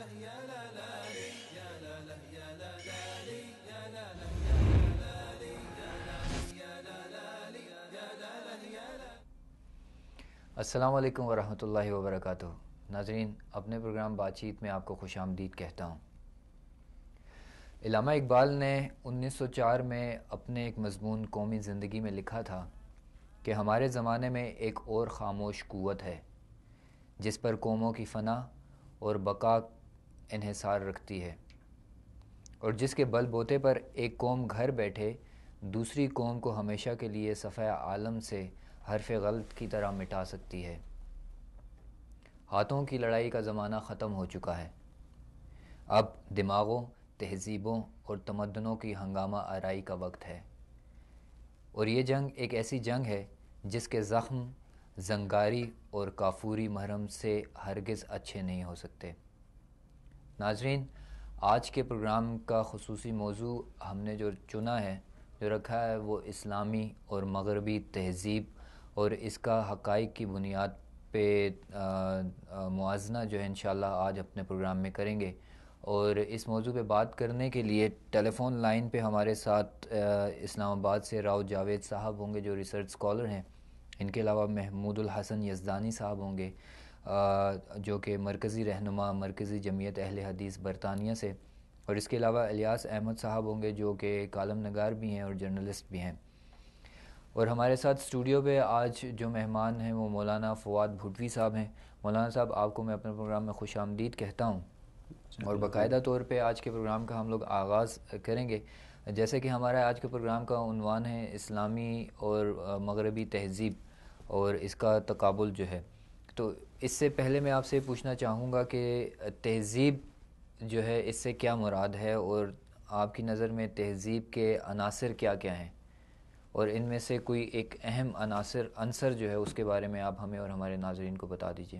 السلام علیکم ورحمۃ اللہ وبرکاتہ. ناظرین، اپنے پروگرام بات چیت میں آپ کو خوش آمدید کہتا ہوں. علامہ اقبال نے 1904 میں اپنے ایک مضمون قومی زندگی میں لکھا تھا کہ ہمارے زمانے میں ایک اور خاموش قوت ہے جس پر قوموں کی فنا اور بقا انحصار رکھتی ہے، اور جس کے بل بوتے پر ایک قوم گھر بیٹھے دوسری قوم کو ہمیشہ کے لیے صفحہ عالم سے حرف غلط کی طرح مٹا سکتی ہے. ہاتھوں کی لڑائی کا زمانہ ختم ہو چکا ہے. اب دماغوں، تہذیبوں اور تمدنوں کی ہنگامہ آرائی کا وقت ہے، اور یہ جنگ ایک ایسی جنگ ہے جس کے زخم زنگاری اور کافوری محرم سے ہرگز اچھے نہیں ہو سکتے. ناظرین، آج کے پروگرام کا خصوصی موضوع ہم نے جو چنا ہے، جو رکھا ہے، وہ اسلامی اور مغربی تہذیب اور اس کا حقائق کی بنیاد پہ موازنہ جو ہے انشاءاللہ آج اپنے پروگرام میں کریں گے. اور اس موضوع پہ بات کرنے کے لیے ٹیلی فون لائن پہ ہمارے ساتھ اسلام آباد سے راؤ جاوید صاحب ہوں گے جو ریسرچ اسکالر ہیں. ان کے علاوہ محمود الحسن یزدانی صاحب ہوں گے جو کہ مرکزی رہنما مرکزی جمعیت اہل حدیث برطانیہ سے، اور اس کے علاوہ الیاس احمد صاحب ہوں گے جو کہ کالم نگار بھی ہیں اور جرنلسٹ بھی ہیں. اور ہمارے ساتھ اسٹوڈیو پہ آج جو مہمان ہیں وہ مولانا فواد بھٹوی صاحب ہیں. مولانا صاحب، آپ کو میں اپنے پروگرام میں خوش آمدید کہتا ہوں، اور باقاعدہ طور پہ آج کے پروگرام کا ہم لوگ آغاز کریں گے. جیسے کہ ہمارا آج کے پروگرام کا عنوان ہے اسلامی اور مغربی تہذیب اور اس کا تقابل جو ہے، تو اس سے پہلے میں آپ سے پوچھنا چاہوں گا کہ تہذیب جو ہے اس سے کیا مراد ہے، اور آپ کی نظر میں تہذیب کے عناصر کیا کیا ہیں، اور ان میں سے کوئی ایک اہم عنصر جو ہے اس کے بارے میں آپ ہمیں اور ہمارے ناظرین کو بتا دیجیے.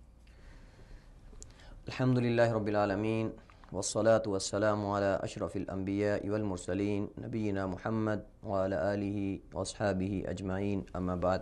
الحمدللہ رب العالمین والصلاة والسلام علی اشرف الانبیاء والمرسلین نبینا محمد وعلی آلہ واصحابہ اجمعین، اما بعد.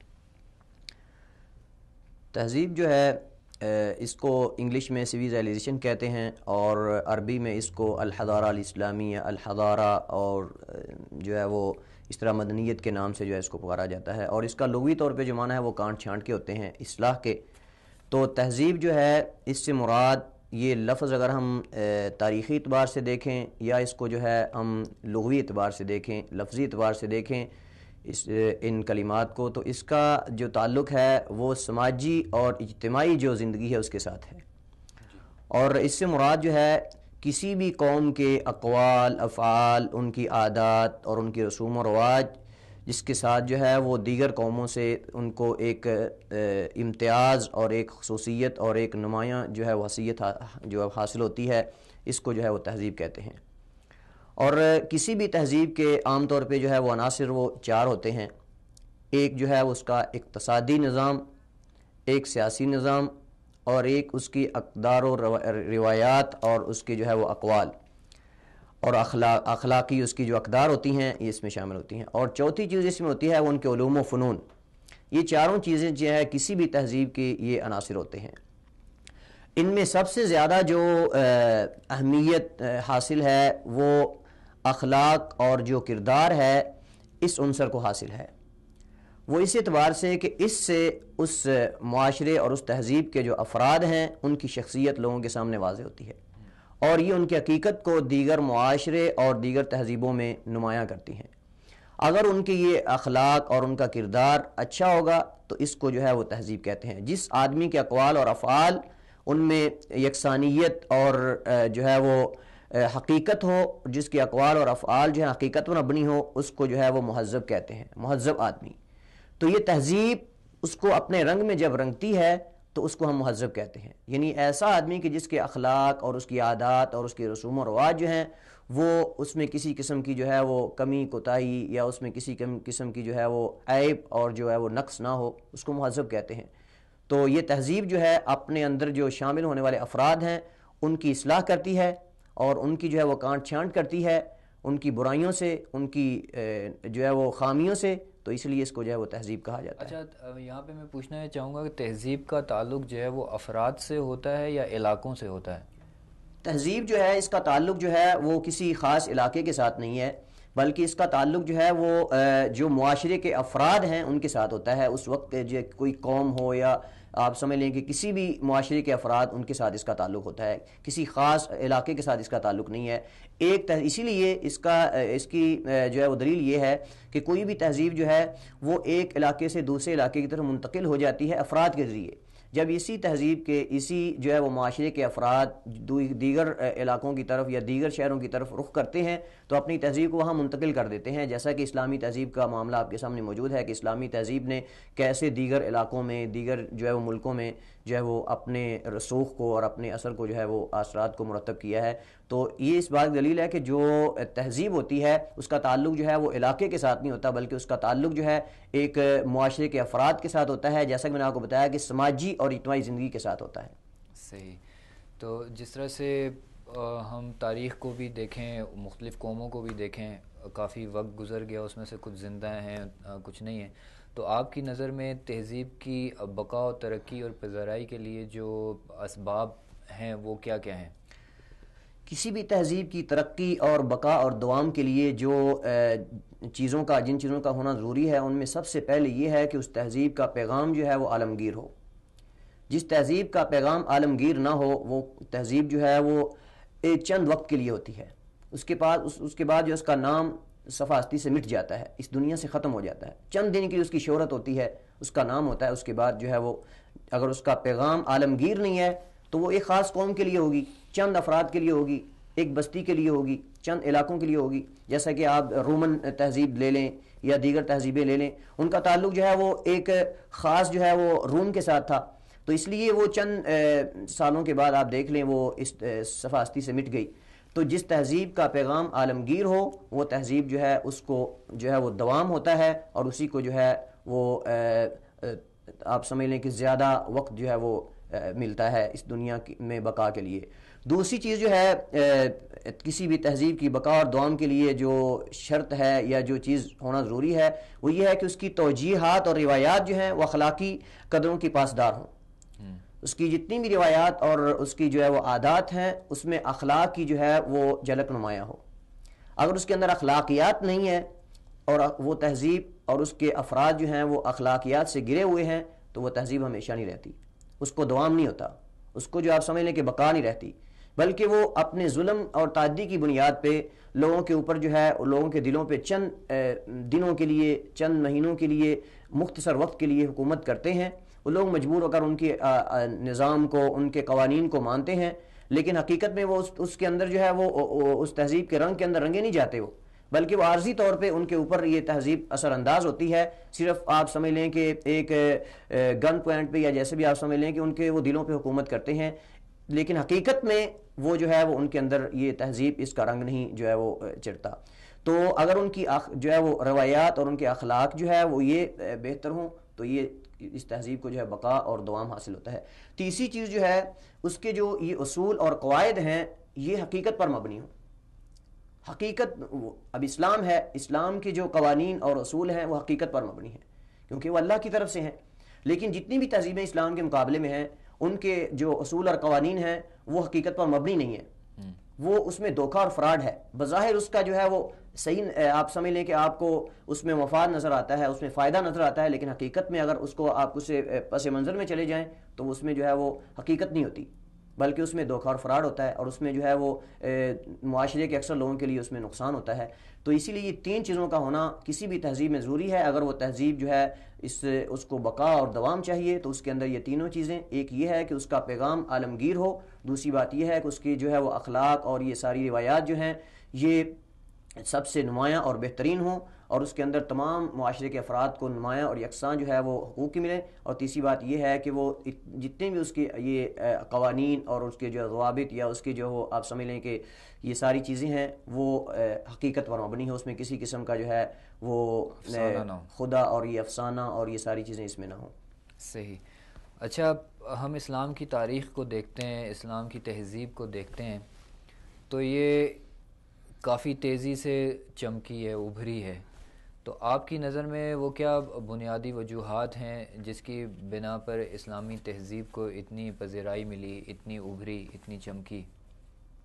تہذیب جو ہے اس کو انگلش میں سویلائزیشن کہتے ہیں، اور عربی میں اس کو الحضارہ الاسلامیہ، الحضارہ، اور جو ہے وہ اس طرح مدنیت کے نام سے جو ہے اس کو پکارا جاتا ہے. اور اس کا لغوی طور پہ جو معنی ہے وہ کانٹ چھانٹ کے ہوتے ہیں، اصلاح کے. تو تہذیب جو ہے اس سے مراد یہ لفظ اگر ہم تاریخی اعتبار سے دیکھیں یا اس کو جو ہے ہم لغوی اعتبار سے دیکھیں، لفظی اعتبار سے دیکھیں ان کلمات کو، تو اس کا جو تعلق ہے وہ سماجی اور اجتماعی جو زندگی ہے اس کے ساتھ ہے. اور اس سے مراد جو ہے کسی بھی قوم کے اقوال، افعال، ان کی عادات اور ان کی رسوم و رواج جس کے ساتھ جو ہے وہ دیگر قوموں سے ان کو ایک امتیاز اور ایک خصوصیت اور ایک نمایاں جو ہے وہ حیثیت جو حاصل ہوتی ہے، اس کو جو ہے وہ تہذیب کہتے ہیں. اور کسی بھی تہذیب کے عام طور پہ جو ہے وہ عناصر وہ چار ہوتے ہیں. ایک جو ہے اس کا اقتصادی نظام، ایک سیاسی نظام، اور ایک اس کی اقدار و روایات اور اس کے جو ہے وہ اقوال، اور اخلاقی اس کی جو اقدار ہوتی ہیں یہ اس میں شامل ہوتی ہیں. اور چوتھی چیز اس میں ہوتی ہے وہ ان کے علوم و فنون. یہ چاروں چیزیں جو ہے کسی بھی تہذیب کے یہ عناصر ہوتے ہیں. ان میں سب سے زیادہ جو اہمیت حاصل ہے وہ اخلاق اور جو کردار ہے اس عنصر کو حاصل ہے. وہ اس اعتبار سے کہ اس سے اس معاشرے اور اس تہذیب کے جو افراد ہیں ان کی شخصیت لوگوں کے سامنے واضح ہوتی ہے، اور یہ ان کی حقیقت کو دیگر معاشرے اور دیگر تہذیبوں میں نمایاں کرتی ہیں. اگر ان کے یہ اخلاق اور ان کا کردار اچھا ہوگا تو اس کو جو ہے وہ تہذیب کہتے ہیں. جس آدمی کے اقوال اور افعال ان میں یکسانیت اور جو ہے وہ حقیقت ہو، جس کے اقوال اور افعال جو ہے حقیقت پر مبنی ہو، اس کو جو ہے وہ مہذب کہتے ہیں، مہذب آدمی. تو یہ تہذیب اس کو اپنے رنگ میں جب رنگتی ہے تو اس کو ہم مہذب کہتے ہیں. یعنی ایسا آدمی کہ جس کے اخلاق اور اس کی عادات اور اس کی رسوم و رواج جو ہیں وہ اس میں کسی قسم کی جو ہے وہ کمی کوتاہی یا اس میں کسی قسم کی جو ہے وہ عیب اور جو ہے وہ نقص نہ ہو، اس کو مہذب کہتے ہیں. تو یہ تہذیب جو ہے اپنے اندر جو شامل ہونے والے افراد ہیں ان کی اصلاح کرتی ہے اور ان کی جو ہے وہ کانٹ چھانٹ کرتی ہے ان کی برائیوں سے، ان کی جو ہے وہ خامیوں سے. تو اس لیے اس کو جو ہے وہ تہذیب کہا جاتا ہے. اچھا، یہاں پہ میں پوچھنا چاہوں گا کہ تہذیب کا تعلق جو ہے وہ افراد سے ہوتا ہے یا علاقوں سے ہوتا ہے؟ تہذیب جو ہے اس کا تعلق جو ہے وہ کسی خاص علاقے کے ساتھ نہیں ہے، بلکہ اس کا تعلق جو ہے وہ جو معاشرے کے افراد ہیں ان کے ساتھ ہوتا ہے۔ اس وقت جو کوئی قوم ہو یا آپ سمجھ لیں کہ کسی بھی معاشرے کے افراد، ان کے ساتھ اس کا تعلق ہوتا ہے، کسی خاص علاقے کے ساتھ اس کا تعلق نہیں ہے۔ اسی لیے اس کی جو ہے وہ دلیل یہ ہے کہ کوئی بھی تہذیب جو ہے وہ ایک علاقے سے دوسرے علاقے کی طرف منتقل ہو جاتی ہے افراد کے ذریعے۔ جب اسی تہذیب کے اسی جو ہے وہ معاشرے کے افراد دیگر علاقوں کی طرف یا دیگر شہروں کی طرف رخ کرتے ہیں تو اپنی تہذیب کو وہاں منتقل کر دیتے ہیں، جیسا کہ اسلامی تہذیب کا معاملہ آپ کے سامنے موجود ہے کہ اسلامی تہذیب نے کیسے دیگر علاقوں میں، دیگر جو ہے وہ ملکوں میں جو ہے وہ اپنے رسوخ کو اور اپنے اثر کو جو ہے وہ اثرات کو مرتب کیا ہے۔ تو یہ اس بات دلیل ہے کہ جو تہذیب ہوتی ہے اس کا تعلق جو ہے وہ علاقے کے ساتھ نہیں ہوتا، بلکہ اس کا تعلق جو ہے ایک معاشرے کے افراد کے ساتھ ہوتا ہے، جیسا کہ میں نے آپ کو بتایا کہ سماجی اور اجتماعی زندگی کے ساتھ ہوتا ہے۔ صحیح۔ تو جس طرح سے ہم تاریخ کو بھی دیکھیں، مختلف قوموں کو بھی دیکھیں، کافی وقت گزر گیا، اس میں سے کچھ زندہ ہیں، کچھ نہیں ہیں، تو آپ کی نظر میں تہذیب کی بقا و ترقی اور پذیرائی کے لیے جو اسباب ہیں وہ کیا کیا ہیں؟ کسی بھی تہذیب کی ترقی اور بقا اور دوام کے لیے جو جن چیزوں کا ہونا ضروری ہے، ان میں سب سے پہلے یہ ہے کہ اس تہذیب کا پیغام جو ہے وہ عالمگیر ہو۔ جس تہذیب کا پیغام عالمگیر نہ ہو وہ تہذیب جو ہے وہ ایک چند وقت کے لیے ہوتی ہے، اس کے بعد جو اس کا نام صفحہ ہستی سے مٹ جاتا ہے، اس دنیا سے ختم ہو جاتا ہے۔ چند دن کی اس کی شہرت ہوتی ہے، اس کا نام ہوتا ہے، اس کے بعد جو ہے وہ اگر اس کا پیغام عالمگیر نہیں ہے تو وہ ایک خاص قوم کے لیے ہوگی، چند افراد کے لیے ہوگی، ایک بستی کے لیے ہوگی، چند علاقوں کے لیے ہوگی۔ جیسا کہ آپ رومن تہذیب لے لیں یا دیگر تہذیبیں لے لیں، ان کا تعلق جو ہے وہ ایک خاص جو ہے وہ روم کے ساتھ تھا، تو اس لیے وہ چند سالوں کے بعد آپ دیکھ لیں وہ اس صفحہ ہستی سے مٹ گئی۔ تو جس تہذیب کا پیغام عالمگیر ہو وہ تہذیب جو ہے اس کو جو ہے وہ دوام ہوتا ہے، اور اسی کو جو ہے وہ آپ سمجھ لیں کہ زیادہ وقت جو ہے وہ ملتا ہے اس دنیا میں بقا کے لیے۔ دوسری چیز جو ہے کسی بھی تہذیب کی بقا اور دوام کے لیے جو شرط ہے یا جو چیز ہونا ضروری ہے وہ یہ ہے کہ اس کی توجیہات اور روایات جو ہیں وہ اخلاقی قدروں کی پاسدار ہوں۔ اس کی جتنی بھی روایات اور اس کی جو ہے وہ عادات ہیں اس میں اخلاق کی جو ہے وہ جھلک نمایاں ہو۔ اگر اس کے اندر اخلاقیات نہیں ہے اور وہ تہذیب اور اس کے افراد جو ہیں وہ اخلاقیات سے گرے ہوئے ہیں تو وہ تہذیب ہمیشہ نہیں رہتی، اس کو دوام نہیں ہوتا، اس کو جو آپ سمجھ لیں کہ بقا نہیں رہتی، بلکہ وہ اپنے ظلم اور تعدی کی بنیاد پہ لوگوں کے اوپر جو ہے لوگوں کے دلوں پہ چند دنوں کے لیے، چند مہینوں کے لیے، مختصر وقت کے لیے حکومت کرتے ہیں۔ وہ لوگ مجبور ہو کر ان کے نظام کو، ان کے قوانین کو مانتے ہیں، لیکن حقیقت میں وہ اس کے اندر جو ہے وہ اس تہذیب کے رنگ کے اندر رنگے نہیں جاتے وہ، بلکہ وہ عارضی طور پہ ان کے اوپر یہ تہذیب اثر انداز ہوتی ہے۔ صرف آپ سمجھ لیں کہ ایک گن پوائنٹ پہ یا جیسے بھی آپ سمجھ لیں کہ ان کے وہ دلوں پہ حکومت کرتے ہیں، لیکن حقیقت میں وہ جو ہے وہ ان کے اندر یہ تہذیب اس کا رنگ نہیں جو ہے وہ چڑھتا۔ تو اگر ان کی جو ہے وہ روایات اور ان کے اخلاق جو ہے وہ یہ بہتر ہوں تو یہ اس تہذیب کو جو ہے بقا اور دوام حاصل ہوتا ہے۔ تیسری چیز جو ہے اس کے جو یہ اصول اور قواعد ہیں یہ حقیقت پر مبنی ہوں۔ حقیقت اب اسلام ہے، اسلام کے جو قوانین اور اصول ہیں وہ حقیقت پر مبنی ہیں کیونکہ وہ اللہ کی طرف سے ہیں، لیکن جتنی بھی تہذیبیں اسلام کے مقابلے میں ہیں ان کے جو اصول اور قوانین ہیں وہ حقیقت پر مبنی نہیں ہیں، وہ اس میں دھوکہ اور فراڈ ہے۔ بظاہر اس کا جو ہے وہ صحیح آپ سمجھ لیں کہ آپ کو اس میں مفاد نظر آتا ہے، اس میں فائدہ نظر آتا ہے، لیکن حقیقت میں اگر اس کو آپ اسے پس منظر میں چلے جائیں تو اس میں جو ہے وہ حقیقت نہیں ہوتی، بلکہ اس میں دھوکہ اور فراڈ ہوتا ہے، اور اس میں جو ہے وہ معاشرے کے اکثر لوگوں کے لیے اس میں نقصان ہوتا ہے۔ تو اسی لیے یہ تین چیزوں کا ہونا کسی بھی تہذیب میں ضروری ہے۔ اگر وہ تہذیب جو ہے اس کو بقا اور دوام چاہیے تو اس کے اندر یہ تینوں چیزیں، ایک یہ ہے کہ اس کا پیغام عالمگیر ہو، دوسری بات یہ ہے کہ اس کی جو ہے وہ اخلاق اور یہ ساری روایات جو ہیں یہ سب سے نمایاں اور بہترین ہوں، اور اس کے اندر تمام معاشرے کے افراد کو نمایاں اور یکساں جو ہے وہ حقوق ملیں۔ اور تیسری بات یہ ہے کہ وہ جتنے بھی اس کے یہ قوانین اور اس کے جو ضوابط یا اس کے جو وہ آپ سمجھ لیں کہ یہ ساری چیزیں ہیں وہ حقیقت پر مبنی ہو، اس میں کسی قسم کا جو ہے وہ خدا اور یہ افسانہ اور یہ ساری چیزیں اس میں نہ ہوں۔ صحیح۔ اچھا، ہم اسلام کی تاریخ کو دیکھتے ہیں، اسلام کی تہذیب کو دیکھتے ہیں تو یہ کافی تیزی سے چمکی ہے، ابھری ہے، تو آپ کی نظر میں وہ کیا بنیادی وجوہات ہیں جس کی بنا پر اسلامی تہذیب کو اتنی پذیرائی ملی، اتنی ابھری، اتنی چمکی؟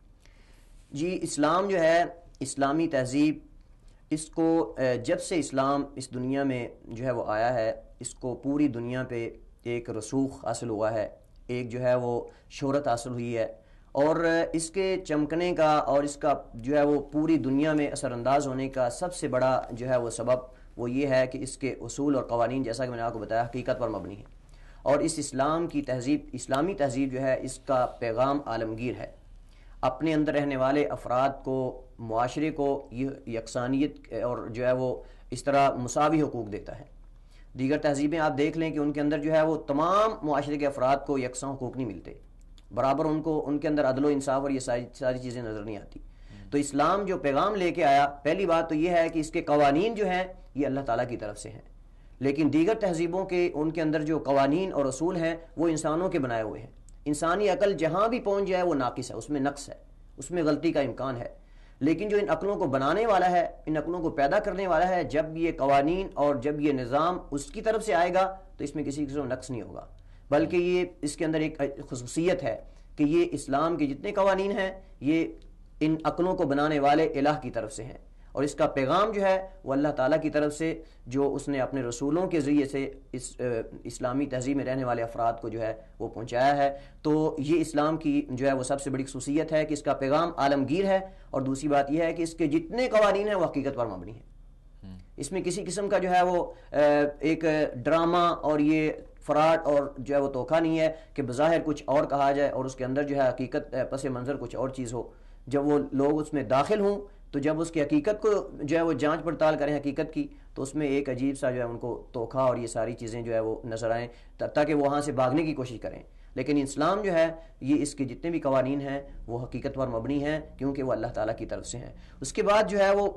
جی اسلام جو ہے، اسلامی تہذیب، اس کو جب سے اسلام اس دنیا میں جو ہے وہ آیا ہے، اس کو پوری دنیا پہ ایک رسوخ حاصل ہوا ہے، ایک جو ہے وہ شہرت حاصل ہوئی ہے، اور اس کے چمکنے کا اور اس کا جو ہے وہ پوری دنیا میں اثر انداز ہونے کا سب سے بڑا جو ہے وہ سبب وہ یہ ہے کہ اس کے اصول اور قوانین، جیسا کہ میں نے آپ کو بتایا، حقیقت پر مبنی ہے، اور اس اسلام کی تہذیب، اسلامی تہذیب جو ہے، اس کا پیغام عالمگیر ہے، اپنے اندر رہنے والے افراد کو، معاشرے کو یہ یکسانیت اور جو ہے وہ اس طرح مساوی حقوق دیتا ہے۔ دیگر تہذیبیں آپ دیکھ لیں کہ ان کے اندر جو ہے وہ تمام معاشرے کے افراد کو یکساں حقوق نہیں ملتے، برابر ان کے اندر عدل و انصاف اور یہ ساری چیزیں نظر نہیں آتی۔ تو اسلام جو پیغام لے کے آیا، پہلی بات تو یہ ہے کہ اس کے قوانین جو ہیں یہ اللہ تعالیٰ کی طرف سے ہیں، لیکن دیگر تہذیبوں کے ان کے اندر جو قوانین اور اصول ہیں وہ انسانوں کے بنائے ہوئے ہیں۔ انسانی عقل جہاں بھی پہنچ جائے وہ ناقص ہے، اس میں نقص ہے، اس میں غلطی کا امکان ہے، لیکن جو ان عقلوں کو بنانے والا ہے، ان عقلوں کو پیدا کرنے والا ہے، جب یہ قوانین اور جب یہ نظام اس کی طرف سے آئے گا تو اس میں کسی قسم نقص نہیں ہوگا، بلکہ یہ اس کے اندر ایک خصوصیت ہے کہ یہ اسلام کے جتنے قوانین ہیں یہ ان عقلوں کو بنانے والے الہ کی طرف سے ہیں، اور اس کا پیغام جو ہے وہ اللہ تعالیٰ کی طرف سے جو اس نے اپنے رسولوں کے ذریعے سے اس اسلامی تہذیب میں رہنے والے افراد کو جو ہے وہ پہنچایا ہے۔ تو یہ اسلام کی جو ہے وہ سب سے بڑی خصوصیت ہے کہ اس کا پیغام عالمگیر ہے، اور دوسری بات یہ ہے کہ اس کے جتنے قوانین ہیں وہ حقیقت پر مبنی ہیں، اس میں کسی قسم کا جو ہے وہ ایک ڈرامہ اور یہ فراڈ اور جو ہے وہ دھوکہ نہیں ہے کہ بظاہر کچھ اور کہا جائے اور اس کے اندر جو ہے حقیقت پس منظر کچھ اور چیز ہو۔ جب وہ لوگ اس میں داخل ہوں تو جب اس کی حقیقت کو جو ہے وہ جانچ پڑتال کریں حقیقت کی، تو اس میں ایک عجیب سا جو ہے ان کو دھوکہ اور یہ ساری چیزیں جو ہے وہ نظر آئیں، تاکہ وہ وہاں سے بھاگنے کی کوشش کریں۔ لیکن اسلام جو ہے یہ اس کے جتنے بھی قوانین ہیں وہ حقیقت پر مبنی ہیں، کیونکہ وہ اللہ تعالیٰ کی طرف سے ہیں۔ اس کے بعد جو ہے وہ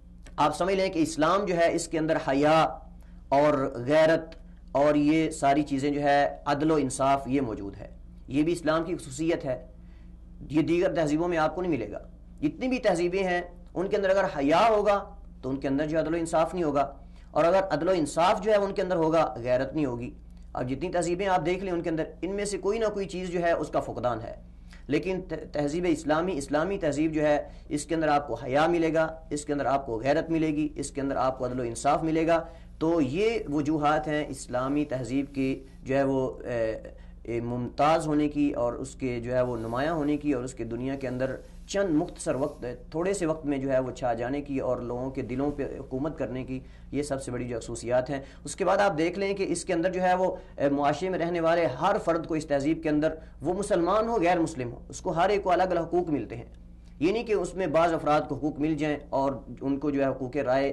آپ سمجھ لیں کہ اسلام جو ہے اس کے اندر حیا اور غیرت اور یہ ساری چیزیں جو ہے عدل و انصاف یہ موجود ہے، یہ بھی اسلام کی خصوصیت ہے، یہ دیگر تہذیبوں میں آپ کو نہیں ملے گا۔ جتنی بھی تہذیبیں ہیں ان کے اندر اگر حیا ہوگا تو ان کے اندر جو عدل و انصاف نہیں ہوگا، اور اگر عدل و انصاف جو ہے ان کے اندر ہوگا غیرت نہیں ہوگی۔ اب جتنی تہذیبیں آپ دیکھ لیں ان کے اندر ان میں سے کوئی نہ کوئی چیز جو ہے اس کا فقدان ہے، لیکن تہذیب اسلامی تہذیب جو ہے اس کے اندر آپ کو حیا ملے گا، اس کے اندر آپ کو غیرت ملے گی، اس کے اندر آپ کو عدل و انصاف ملے گا۔ تو یہ وجوہات ہیں اسلامی تہذیب کی جو ہے وہ ممتاز ہونے کی اور اس کے جو ہے وہ نمایاں ہونے کی، اور اس کے دنیا کے اندر چند مختصر وقت، تھوڑے سے وقت میں جو ہے وہ چھا جانے کی اور لوگوں کے دلوں پہ حکومت کرنے کی، یہ سب سے بڑی جو خصوصیات ہیں۔ اس کے بعد آپ دیکھ لیں کہ اس کے اندر جو ہے وہ معاشرے میں رہنے والے ہر فرد کو اس تہذیب کے اندر، وہ مسلمان ہو غیر مسلم ہو، اس کو ہر ایک کو الگ الگ حقوق ملتے ہیں۔ یہ نہیں کہ اس میں بعض افراد کو حقوق مل جائیں اور ان کو جو ہے حقوق رائے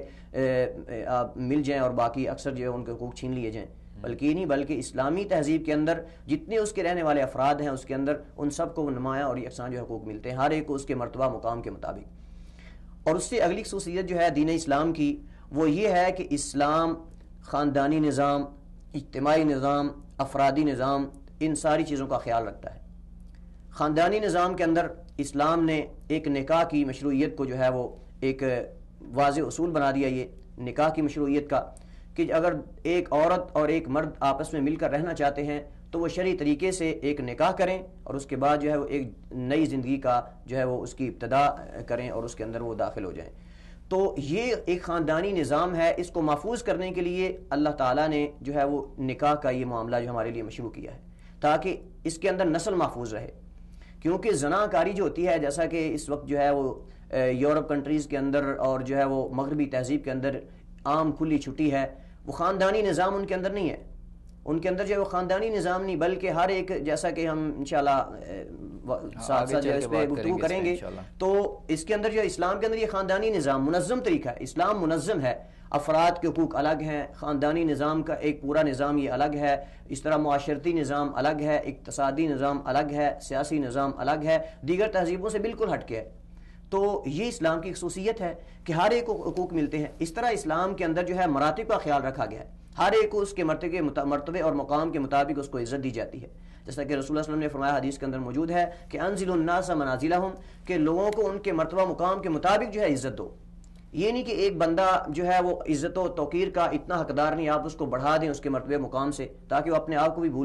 مل جائیں اور باقی اکثر جو ہے ان کے حقوق چھین لیے جائیں، بلکہ یہ نہیں، بلکہ اسلامی تہذیب کے اندر جتنے اس کے رہنے والے افراد ہیں اس کے اندر ان سب کو نمایاں اور یکساں جو حقوق ملتے ہیں، ہر ایک کو اس کے مرتبہ مقام کے مطابق۔ اور اس سے اگلی خصوصیت جو ہے دین اسلام کی وہ یہ ہے کہ اسلام خاندانی نظام، اجتماعی نظام، افرادی نظام، ان ساری چیزوں کا خیال رکھتا ہے۔ خاندانی نظام کے اندر اسلام نے ایک نکاح کی مشروعیت کو جو ہے وہ ایک واضح اصول بنا دیا، یہ نکاح کی مشروعیت کا، کہ اگر ایک عورت اور ایک مرد آپس میں مل کر رہنا چاہتے ہیں تو وہ شرعی طریقے سے ایک نکاح کریں اور اس کے بعد جو ہے وہ ایک نئی زندگی کا جو ہے وہ اس کی ابتدا کریں اور اس کے اندر وہ داخل ہو جائیں۔ تو یہ ایک خاندانی نظام ہے، اس کو محفوظ کرنے کے لیے اللہ تعالیٰ نے جو ہے وہ نکاح کا یہ معاملہ جو ہمارے لیے مشروع کیا ہے، تاکہ اس کے اندر نسل محفوظ رہے۔ کیونکہ زنا کاری جو ہوتی ہے، جیسا کہ اس وقت جو ہے وہ یورپ کنٹریز کے اندر اور جو ہے وہ مغربی تہذیب کے اندر عام کھلی چھٹی ہے، وہ خاندانی نظام ان کے اندر نہیں ہے، ان کے اندر جو ہے وہ خاندانی نظام نہیں، بلکہ ہر ایک، جیسا کہ ہم انشاءاللہ ساتھ ساتھ جو اس پہ گفتگو کریں گے، تو اس کے اندر جو اسلام کے اندر یہ خاندانی نظام منظم طریقہ ہے، اسلام منظم ہے، افراد کے حقوق الگ ہیں، خاندانی نظام کا ایک پورا نظام یہ الگ ہے، اس طرح معاشرتی نظام الگ ہے، اقتصادی نظام الگ ہے، سیاسی نظام الگ ہے، دیگر تہذیبوں سے بالکل ہٹ کے ہے۔ تو یہ اسلام کی خصوصیت ہے کہ ہر ایک کو حقوق ملتے ہیں۔ اس طرح اسلام کے اندر جو ہے مراتب کا خیال رکھا گیا ہے، ہر ایک کو اس کے مرتبے اور مقام کے مطابق اس کو عزت دی جاتی ہے، جیسا کہ رسول اللہ صلی اللہ علیہ وسلم نے فرمایا حدیث کے اندر موجود ہے کہ انزل الناس منازلہم، کہ لوگوں کو ان کے مرتبہ مقام کے مطابق جو ہے عزت دو۔ یہ نہیں کہ ایک بندہ جو ہے وہ عزت و توقیر کا اتنا حقدار نہیں، آپ اس کو بڑھا دیں اس کے مرتبہ مقام سے تاکہ وہ اپنے آپ کو بھی بھول جائے،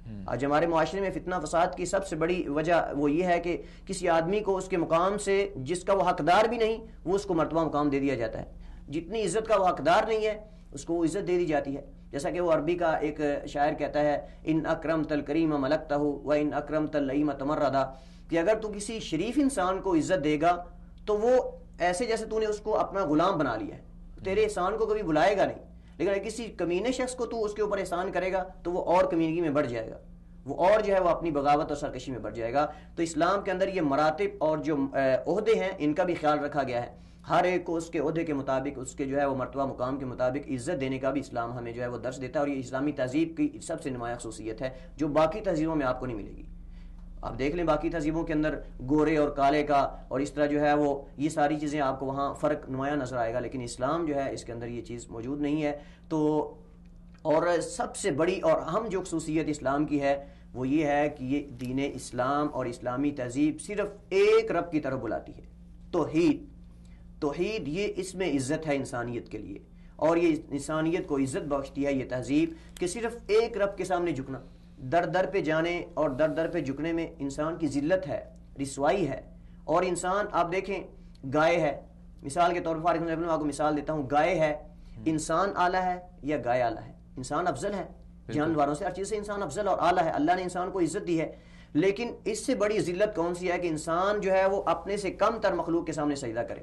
آج ہمارے معاشرے میں فتنہ فساد کی سب سے بڑی وجہ وہ یہ ہے کہ کسی آدمی کو اس کے مقام سے جس کا وہ حقدار بھی نہیں وہ اس کو مرتبہ مقام دے دیا جاتا ہے، جتنی عزت کا وہ حقدار نہیں ہے اس کو وہ عزت دے دی جاتی ہے. جیسا کہ وہ عربی کا ایک شاعر کہتا ہے، ان اکرمت الکریم ملکتہ و ان اکرمت اللئیم تمردا، کہ اگر تو کسی شریف انسان کو عزت دے گا تو وہ ایسے جیسے تو نے اس کو اپنا غلام بنا لیا ہے، تیرے احسان کو کبھی بلائے گا نہیں. لیکن اگر کسی کمینے شخص کو تو اس کے اوپر احسان کرے گا تو وہ اور کمینگی میں بڑھ جائے گا، وہ اور جو ہے وہ اپنی بغاوت اور سرکشی میں بڑھ جائے گا. تو اسلام کے اندر یہ مراتب اور جو عہدے ہیں ان کا بھی خیال رکھا گیا ہے. ہر ایک کو اس کے عہدے کے مطابق، اس کے جو ہے وہ مرتبہ مقام کے مطابق عزت دینے کا بھی اسلام ہمیں جو ہے وہ درس دیتا ہے، اور یہ اسلامی تہذیب کی سب سے نمایاں خصوصیت ہے جو باقی تہذیبوں میں آپ کو نہیں ملے گی. آپ دیکھ لیں باقی تہذیبوں کے اندر گورے اور کالے کا اور اس طرح جو ہے وہ یہ ساری چیزیں آپ کو وہاں فرق نمایاں نظر آئے گا، لیکن اسلام جو ہے اس کے اندر یہ چیز موجود نہیں ہے. تو اور سب سے بڑی اور اہم جو خصوصیت اسلام کی ہے وہ یہ ہے کہ یہ دین اسلام اور اسلامی تہذیب صرف ایک رب کی طرف بلاتی ہے، توحید. توحید یہ اس میں عزت ہے انسانیت کے لیے، اور یہ انسانیت کو عزت بخشتی ہے یہ تہذیب کہ صرف ایک رب کے سامنے جھکنا. در در پہ جانے اور در در پہ جھکنے میں انسان کی ذلت ہے، رسوائی ہے. اور انسان آپ دیکھیں گائے ہے، مثال کے طور پر میں آپ کو مثال دیتا ہوں، گائے ہے، انسان اعلیٰ ہے یا گائے اعلیٰ ہے؟ انسان افضل ہے، جانوروں سے ہر چیز سے انسان افضل اور اعلیٰ ہے. اللہ نے انسان کو عزت دی ہے، لیکن اس سے بڑی ذلت کون سی ہے کہ انسان جو ہے وہ اپنے سے کم تر مخلوق کے سامنے سجدہ کرے.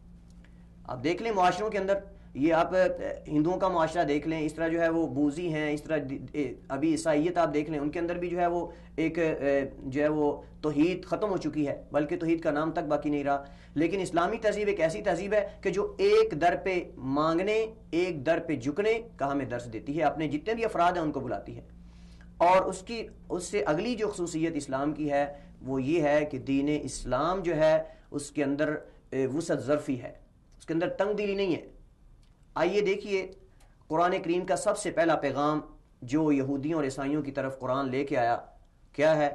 آپ دیکھ لیں معاشروں کے اندر، یہ آپ ہندوؤں کا معاشرہ دیکھ لیں، اس طرح جو ہے وہ بوزی ہیں، اس طرح ابھی عیسائیت آپ دیکھ لیں، ان کے اندر بھی جو ہے وہ ایک جو ہے وہ توحید ختم ہو چکی ہے، بلکہ توحید کا نام تک باقی نہیں رہا. لیکن اسلامی تہذیب ایک ایسی تہذیب ہے کہ جو ایک در پہ مانگنے، ایک در پہ جھکنے کا ہمیں درس دیتی ہے، اپنے جتنے بھی افراد ہیں ان کو بلاتی ہے. اور اس سے اگلی جو خصوصیت اسلام کی ہے وہ یہ ہے کہ دین اسلام جو ہے اس کے اندر وسعت ظرفی ہے، اس کے اندر تنگ دلی نہیں ہے. آئیے دیکھیے قرآن کریم کا سب سے پہلا پیغام جو یہودیوں اور عیسائیوں کی طرف قرآن لے کے آیا کیا ہے؟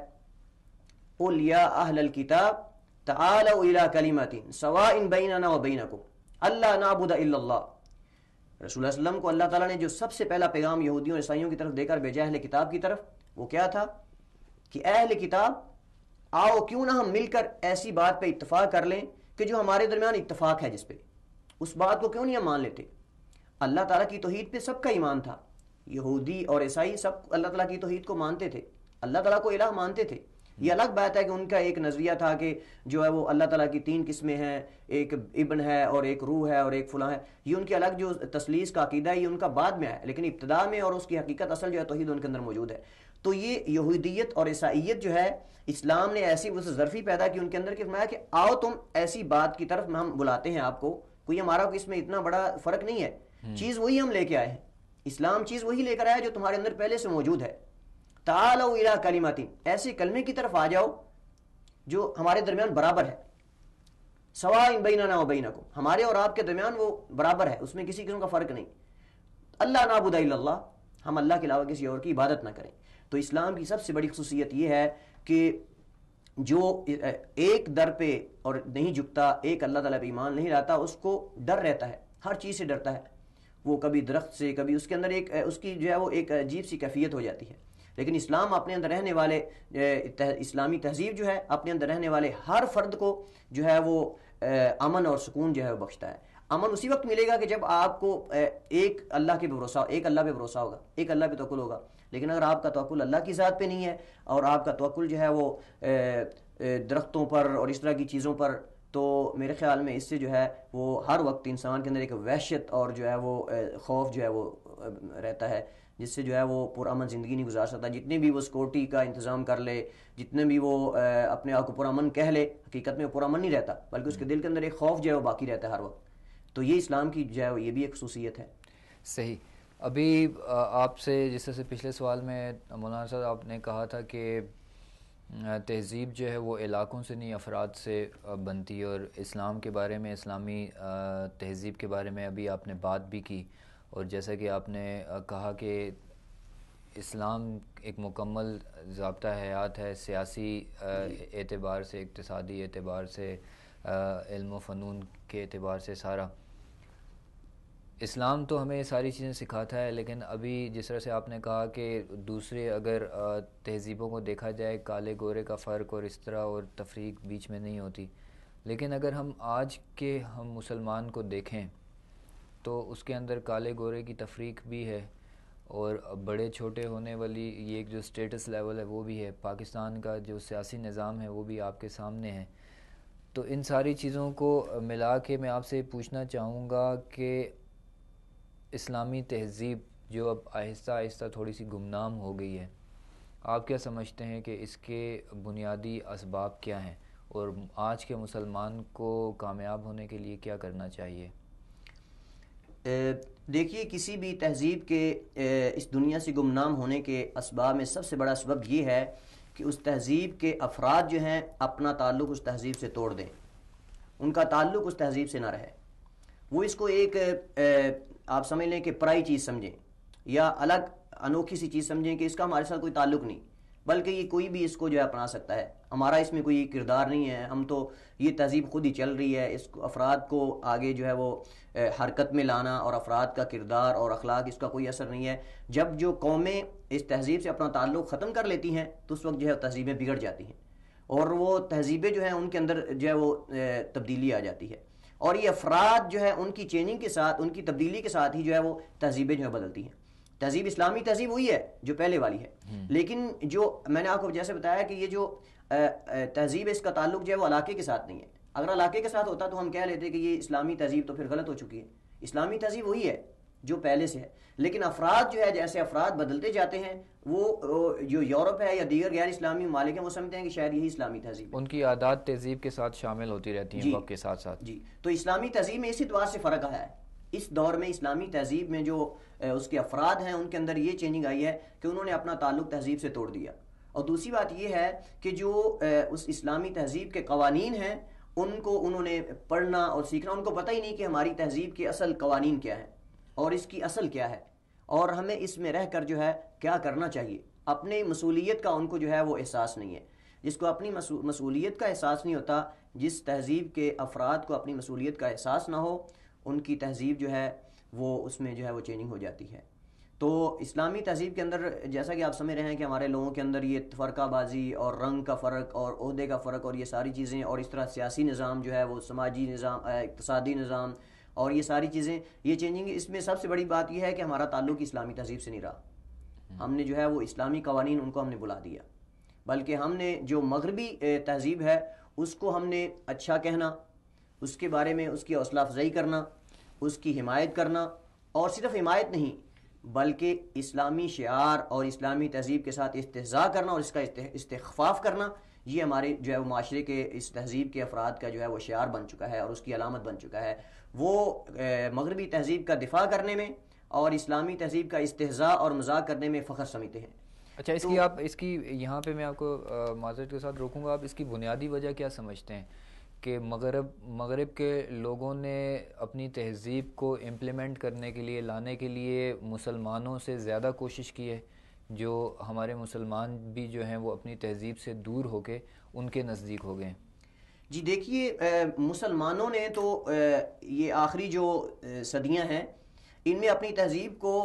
قُلْ يَا أَهْلَ الْكِتَابِ تَعَالَوْا إِلَىٰ كَلِمَةٍ سَوَاءٍ بَيْنَنَا وَبَيْنَكُمْ أَلَّا نَعْبُدَ إِلَّا اللَّهَ. رسول اللہ علیہ وسلم کو اللہ تعالیٰ نے جو سب سے پہلا پیغام یہودیوں اور عیسائیوں کی طرف دے کر بھیجا اہل کتاب کی طرف، وہ کیا تھا کہ اے اہل کتاب آؤ کیوں نہ ہم مل کر ایسی بات پہ اتفاق کر لیں کہ جو ہمارے درمیان اتفاق ہے، جس پہ اس بات کو کیوں نہیں ہم مان لیتے. اللہ تعالیٰ کی توحید پہ سب کا ایمان تھا، یہودی اور عیسائی سب اللہ تعالیٰ کی توحید کو مانتے تھے، اللہ تعالیٰ کو الہ مانتے تھے. یہ الگ بات ہے کہ ان کا ایک نظریہ تھا کہ جو ہے وہ اللہ تعالیٰ کی 3 قسمیں ہیں، ایک ابن ہے اور ایک روح ہے اور ایک فلاں ہے. یہ ان کے الگ جو تثلیث کا عقیدہ ہے یہ ان کا بعد میں ہے، لیکن ابتدا میں اور اس کی حقیقت اصل جو ہے توحید ان کے اندر موجود ہے. تو یہ یہودیت اور عیسائیت جو ہے اسلام نے ایسی وہ ظرفی پیدا کی ان کے اندر کہ فرمایا کہ آؤ تم ایسی بات کی طرف ہم بلاتے ہیں آپ کو، کوئی ہمارا اس میں اتنا بڑا فرق نہیں ہے، چیز وہی ہم لے کے آئے ہیں. اسلام چیز وہی لے کر آیا جو تمہارے اندر پہلے سے موجود ہے. تعالوا الی کلمات، ایسے کلمے کی طرف آ جاؤ جو ہمارے درمیان برابر ہے. سواء بیننا و بینکم، ہمارے اور آپ کے درمیان وہ برابر ہے، اس میں کسی قسم کا فرق نہیں. اللہ نعبد الا اللہ، ہم اللہ کے علاوہ کسی اور کی عبادت نہ کریں. تو اسلام کی سب سے بڑی خصوصیت یہ ہے کہ جو ایک در پہ اور نہیں جھکتا، ایک اللہ تعالیٰ پہ ایمان نہیں لاتا، اس کو ڈر رہتا ہے، ہر چیز سے ڈرتا ہے. وہ کبھی درخت سے، کبھی اس کے اندر ایک اس کی جو ہے وہ ایک عجیب سی کیفیت ہو جاتی ہے. لیکن اسلام اپنے اندر رہنے والے اسلامی تہذیب جو ہے اپنے اندر رہنے والے ہر فرد کو جو ہے وہ امن اور سکون جو ہے وہ بخشتا ہے. امن اسی وقت ملے گا کہ جب آپ کو ایک اللہ کے بھروسہ، ایک اللہ پہ بھروسہ ہوگا، ایک اللہ پہ توکل ہوگا. لیکن اگر آپ کا توکل اللہ کی ذات پہ نہیں ہے اور آپ کا توکل جو ہے وہ درختوں پر اور اس طرح کی چیزوں پر، تو میرے خیال میں اس سے جو ہے وہ ہر وقت انسان کے اندر ایک وحشت اور جو ہے وہ خوف جو ہے وہ رہتا ہے، جس سے جو ہے وہ پرامن زندگی نہیں گزار سکتا. جتنے بھی وہ سیکورٹی کا انتظام کر لے، جتنے بھی وہ اپنے آپ کو پرامن کہہ لے، حقیقت میں وہ پرامن نہیں رہتا، بلکہ اس کے دل کے اندر ایک خوف جو ہے وہ باقی رہتا ہے ہر وقت. تو یہ اسلام کی جو ہے یہ بھی ایک خصوصیت ہے. صحیح. ابھی آپ سے جس طرح سے پچھلے سوال میں مولانا صاحب آپ نے کہا تھا کہ تہذیب جو ہے وہ علاقوں سے نہیں افراد سے بنتی، اور اسلام کے بارے میں، اسلامی تہذیب کے بارے میں ابھی آپ نے بات بھی کی. اور جیسا کہ آپ نے کہا کہ اسلام ایک مکمل ضابطہ حیات ہے، سیاسی اعتبار سے، اقتصادی اعتبار سے، علم و فنون کے اعتبار سے سارا. اسلام تو ہمیں یہ ساری چیزیں سکھاتا ہے، لیکن ابھی جس طرح سے آپ نے کہا کہ دوسرے اگر تہذیبوں کو دیکھا جائے، کالے گورے کا فرق اور اس طرح اور تفریق بیچ میں نہیں ہوتی، لیکن اگر ہم آج کے ہم مسلمان کو دیکھیں تو اس کے اندر کالے گورے کی تفریق بھی ہے، اور بڑے چھوٹے ہونے والی یہ ایک جو سٹیٹس لیول ہے وہ بھی ہے، پاکستان کا جو سیاسی نظام ہے وہ بھی آپ کے سامنے ہے۔ تو ان ساری چیزوں کو ملا کے میں آپ سے پوچھنا چاہوں گا کہ اسلامی تہذیب جو اب آہستہ آہستہ تھوڑی سی گمنام ہو گئی ہے، آپ کیا سمجھتے ہیں کہ اس کے بنیادی اسباب کیا ہیں، اور آج کے مسلمان کو کامیاب ہونے کے لیے کیا کرنا چاہیے؟ دیکھیے، کسی بھی تہذیب کے اس دنیا سے گمنام ہونے کے اسباب میں سب سے بڑا سبب یہ ہے کہ اس تہذیب کے افراد جو ہیں اپنا تعلق اس تہذیب سے توڑ دیں، ان کا تعلق اس تہذیب سے نہ رہے، وہ اس کو ایک آپ سمجھ لیں کہ پرائی چیز سمجھیں یا الگ انوکھی سی چیز سمجھیں کہ اس کا ہمارے ساتھ کوئی تعلق نہیں، بلکہ یہ کوئی بھی اس کو جو ہے اپنا سکتا ہے، ہمارا اس میں کوئی کردار نہیں ہے، ہم تو یہ تہذیب خود ہی چل رہی ہے، اس افراد کو آگے جو ہے وہ حرکت میں لانا اور افراد کا کردار اور اخلاق اس کا کوئی اثر نہیں ہے۔ جب جو قومیں اس تہذیب سے اپنا تعلق ختم کر لیتی ہیں تو اس وقت جو ہے تہذیبیں بگڑ جاتی ہیں، اور وہ تہذیبیں جو ہیں ان کے اندر جو ہے وہ تبدیلی آ جاتی ہے، اور یہ افراد جو ہے ان کی چینجنگ کے ساتھ، ان کی تبدیلی کے ساتھ ہی جو ہے وہ تہذیبیں جو ہے بدلتی ہیں۔ تہذیب اسلامی تہذیب وہی ہے جو پہلے والی ہے، لیکن جو میں نے آپ کو جیسے بتایا کہ یہ جو تہذیب ہے اس کا تعلق جو ہے وہ علاقے کے ساتھ نہیں ہے، اگر علاقے کے ساتھ ہوتا تو ہم کہہ لیتے کہ یہ اسلامی تہذیب تو پھر غلط ہو چکی ہے، اسلامی تہذیب وہی ہے جو پہلے سے ہے، لیکن افراد جو ہے جیسے افراد بدلتے جاتے ہیں، وہ جو یورپ ہے یا دیگر غیر اسلامی ممالک ہیں وہ سمجھتے ہیں کہ شاید یہی اسلامی تہذیب ہے، ان کی عادات تہذیب کے ساتھ شامل ہوتی رہتی ہیں وقت کے ساتھ ساتھ۔ جی، تو اسلامی تہذیب میں اسی اعتبار سے فرق آیا ہے، اس دور میں اسلامی تہذیب میں جو اس کے افراد ہیں ان کے اندر یہ چینجنگ آئی ہے کہ انہوں نے اپنا تعلق تہذیب سے توڑ دیا، اور دوسری بات یہ ہے کہ جو اس اسلامی تہذیب کے قوانین ہیں ان کو انہوں نے پڑھنا اور سیکھنا، ان کو پتہ ہی نہیں کہ ہماری تہذیب کے اصل قوانین کیا ہیں اور اس کی اصل کیا ہے، اور ہمیں اس میں رہ کر جو ہے کیا کرنا چاہیے، اپنی مسئولیت کا ان کو جو ہے وہ احساس نہیں ہے۔ جس کو اپنی مسئولیت کا احساس نہیں ہوتا، جس تہذیب کے افراد کو اپنی مسئولیت کا احساس نہ ہو، ان کی تہذیب جو ہے وہ اس میں جو ہے وہ چینجنگ ہو جاتی ہے۔ تو اسلامی تہذیب کے اندر جیسا کہ آپ سمجھ رہے ہیں کہ ہمارے لوگوں کے اندر یہ فرقہ بازی اور رنگ کا فرق اور عہدے کا فرق اور یہ ساری چیزیں، اور اس طرح سیاسی نظام جو ہے وہ سماجی نظام، اقتصادی نظام اور یہ ساری چیزیں، یہ چینجنگ، اس میں سب سے بڑی بات یہ ہے کہ ہمارا تعلق اسلامی تہذیب سے نہیں رہا، ہم نے جو ہے وہ اسلامی قوانین ان کو ہم نے بلا دیا، بلکہ ہم نے جو مغربی تہذیب ہے اس کو ہم نے اچھا کہنا، اس کے بارے میں اس کی حوصلہ افزائی کرنا، اس کی حمایت کرنا، اور صرف حمایت نہیں بلکہ اسلامی شعار اور اسلامی تہذیب کے ساتھ استہزاء کرنا اور اس کا استخفاف کرنا، یہ ہمارے جو ہے وہ معاشرے کے اس تہذیب کے افراد کا جو ہے وہ شعار بن چکا ہے اور اس کی علامت بن چکا ہے۔ وہ مغربی تہذیب کا دفاع کرنے میں اور اسلامی تہذیب کا استہزاء اور مذاق کرنے میں فخر سمجھتے ہیں۔ اچھا، اس کی یہاں پہ میں آپ کو معذرت کے ساتھ روکوں گا، آپ اس کی بنیادی وجہ کیا سمجھتے ہیں کہ مغرب کے لوگوں نے اپنی تہذیب کو امپلیمنٹ کرنے کے لیے، لانے کے لیے مسلمانوں سے زیادہ کوشش کی ہے، جو ہمارے مسلمان بھی جو ہیں وہ اپنی تہذیب سے دور ہو کے ان کے نزدیک ہو گئے ہیں؟ جی دیکھیے، مسلمانوں نے تو یہ آخری جو صدیاں ہیں ان میں اپنی تہذیب کو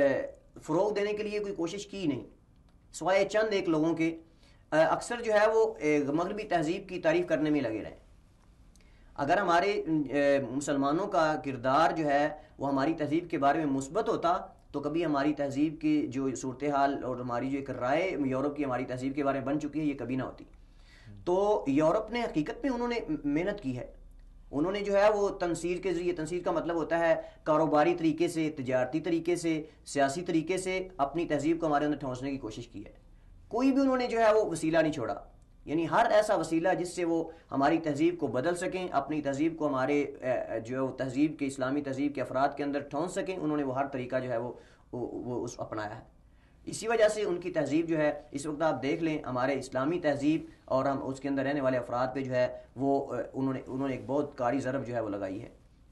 فروغ دینے کے لیے کوئی کوشش کی نہیں، سوائے چند ایک لوگوں کے، اکثر جو ہے وہ مغربی تہذیب کی تعریف کرنے میں لگے رہے۔ اگر ہمارے مسلمانوں کا کردار جو ہے وہ ہماری تہذیب کے بارے میں مثبت ہوتا تو کبھی ہماری تہذیب کی جو صورتحال اور ہماری جو ایک رائے یورپ کی ہماری تہذیب کے بارے میں بن چکی ہے یہ کبھی نہ ہوتی۔ تو یورپ نے حقیقت میں انہوں نے محنت کی ہے، انہوں نے جو ہے وہ تنصیر کے ذریعے، تنصیر کا مطلب ہوتا ہے کاروباری طریقے سے، تجارتی طریقے سے، سیاسی طریقے سے اپنی تہذیب کو ہمارے اندر ٹھونسنے کی کوشش کی ہے، کوئی بھی انہوں نے جو ہے وہ وسیلہ نہیں چھوڑا، یعنی ہر ایسا وسیلہ جس سے وہ ہماری تہذیب کو بدل سکیں، اپنی تہذیب کو ہمارے جو تہذیب کے، اسلامی تہذیب کے افراد کے اندر ٹھونس سکیں، انہوں نے وہ ہر طریقہ جو ہے وہ اس اپنایا ہے۔ اسی وجہ سے ان کی تہذیب جو ہے اس وقت آپ دیکھ لیں ہمارے اسلامی تہذیب اور ہم اس کے اندر رہنے والے افراد پہ جو ہے وہ انہوں نے ایک بہت کاری ضرب جو ہے وہ لگائی ہے۔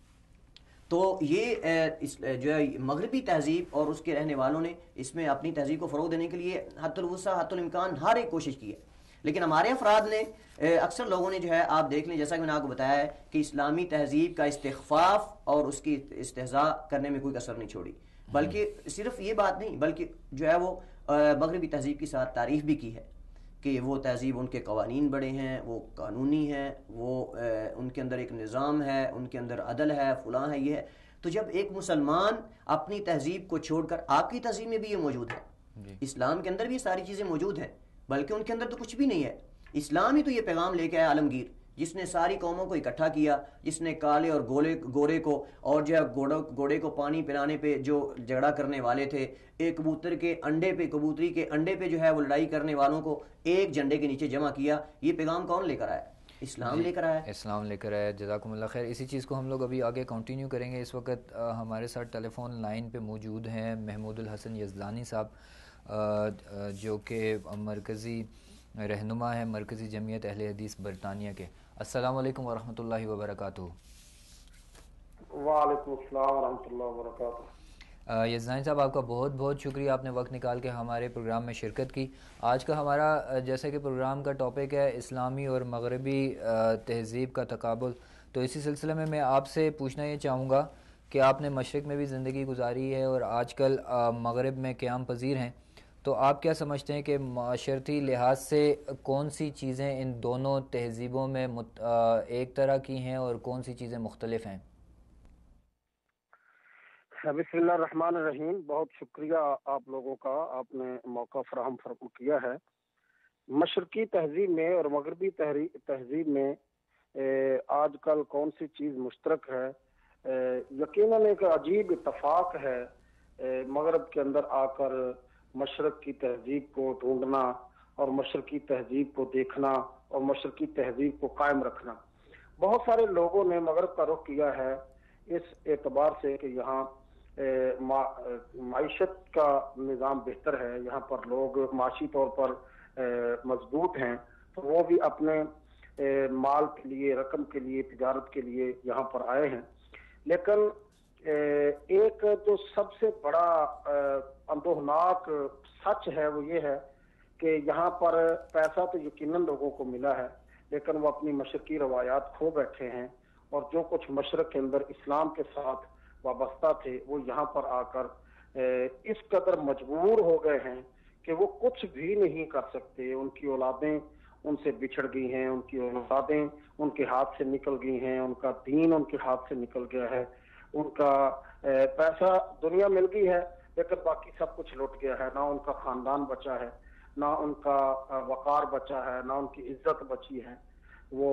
تو یہ جو ہے مغربی تہذیب اور اس کے رہنے والوں نے اس میں اپنی تہذیب کو فروغ دینے کے لیے حتی الوسع، حتی الامکان ہر ایک کوشش کی ہے، لیکن ہمارے افراد نے اکثر لوگوں نے جو ہے آپ دیکھ لیں جیسا کہ میں نے آپ کو بتایا ہے کہ اسلامی تہذیب کا استخفاف اور اس کی استہزاء کرنے میں کوئی کسر نہیں چھوڑی، بلکہ صرف یہ بات نہیں بلکہ جو ہے وہ مغربی تہذیب کے ساتھ تعریف بھی کی ہے کہ وہ تہذیب ان کے قوانین بڑے ہیں، وہ قانونی ہیں، وہ ان کے اندر ایک نظام ہے، ان کے اندر عدل ہے، فلاں ہے، یہ ہے۔ تو جب ایک مسلمان اپنی تہذیب کو چھوڑ کر، آپ کی تہذیب میں بھی یہ موجود ہے، اسلام کے اندر بھی یہ ساری چیزیں موجود ہیں، بلکہ ان کے اندر تو کچھ بھی نہیں ہے، اسلام ہی تو یہ پیغام لے کے آیا عالمگیر، جس نے ساری قوموں کو اکٹھا کیا، جس نے کالے اور گورے کو اور جو ہے گھوڑے کو پانی پلانے پہ جو جھگڑا کرنے والے تھے، ایک کبوتری کے انڈے پہ جو ہے وہ لڑائی کرنے والوں کو ایک جھنڈے کے نیچے جمع کیا۔ یہ پیغام کون لے کر آیا؟ اسلام لے کر آیا، اسلام لے کر آیا۔ جزاکم اللہ خیر۔ اسی چیز کو ہم لوگ ابھی آگے کنٹینیو کریں گے۔ اس وقت ہمارے ساتھ ٹیلی فون لائن پہ موجود ہیں محمود الحسن یزدانی صاحب، جو کہ مرکزی رہنما ہے مرکزی جمعیت اہل حدیث برطانیہ کے۔ السلام علیکم ورحمۃ اللہ وبرکاتہ۔ وعلیکم السلام ورحمۃ اللہ وبرکاتہ۔ یزدانی صاحب، آپ کا بہت بہت شکریہ، آپ نے وقت نکال کے ہمارے پروگرام میں شرکت کی۔ آج کا ہمارا جیسے کہ پروگرام کا ٹاپک ہے اسلامی اور مغربی تہذیب کا تقابل، تو اسی سلسلے میں میں آپ سے پوچھنا یہ چاہوں گا کہ آپ نے مشرق میں بھی زندگی گزاری ہے اور آج کل مغرب میں قیام پذیر ہیں، تو آپ کیا سمجھتے ہیں کہ معاشرتی لحاظ سے کون سی چیزیں ان دونوں تہذیبوں میں ایک طرح کی ہیں اور کون سی چیزیں مختلف ہیں؟ بسم اللہ الرحمن الرحیم۔ بہت شکریہ آپ لوگوں کا، آپ نے موقع فراہم کیا ہے۔ مشرقی تہذیب میں اور مغربی تہذیب میں آج کل کون سی چیز مشترک ہے؟ یقیناً ایک عجیب اتفاق ہے مغرب کے اندر آ کر مشرق کی تہذیب کو ڈھونڈنا اور مشرقی تہذیب کو دیکھنا اور مشرقی تہذیب کو قائم رکھنا۔ بہت سارے لوگوں نے مغرب کا رخ کیا ہے اس اعتبار سے کہ یہاں معیشت کا نظام بہتر ہے، یہاں پر لوگ معاشی طور پر مضبوط ہیں، تو وہ بھی اپنے مال کے لیے، رقم کے لیے، تجارت کے لیے یہاں پر آئے ہیں۔ لیکن ایک جو سب سے بڑا اندوہناک سچ ہے وہ یہ ہے کہ یہاں پر پیسہ تو یقیناً لوگوں کو ملا ہے، لیکن وہ اپنی مشرقی روایات کھو بیٹھے ہیں، اور جو کچھ مشرق کے اندر اسلام کے ساتھ وابستہ تھے وہ یہاں پر آ کر اس قدر مجبور ہو گئے ہیں کہ وہ کچھ بھی نہیں کر سکتے۔ ان کی اولادیں ان سے بچھڑ گئی ہیں، ان کی اولادیں ان کے ہاتھ سے نکل گئی ہیں، ان کا دین ان کے ہاتھ سے نکل گیا ہے، ان کا پیسہ دنیا مل گئی ہے لیکن باقی سب کچھ لٹ گیا ہے، نہ ان کا خاندان بچا ہے، نہ ان کا وقار بچا ہے، نہ ان کی عزت بچی ہے۔ وہ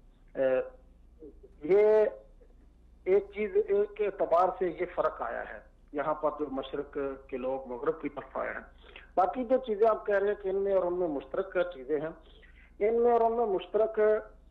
یہ ایک چیز کے اعتبار سے یہ فرق آیا ہے یہاں پر جو مشرق کے لوگ مغرب کی طرف آئے ہیں۔ باقی جو چیزیں آپ کہہ رہے ہیں کہ ان میں اور ان میں مشترک چیزیں ہیں، ان میں اور ان میں مشترک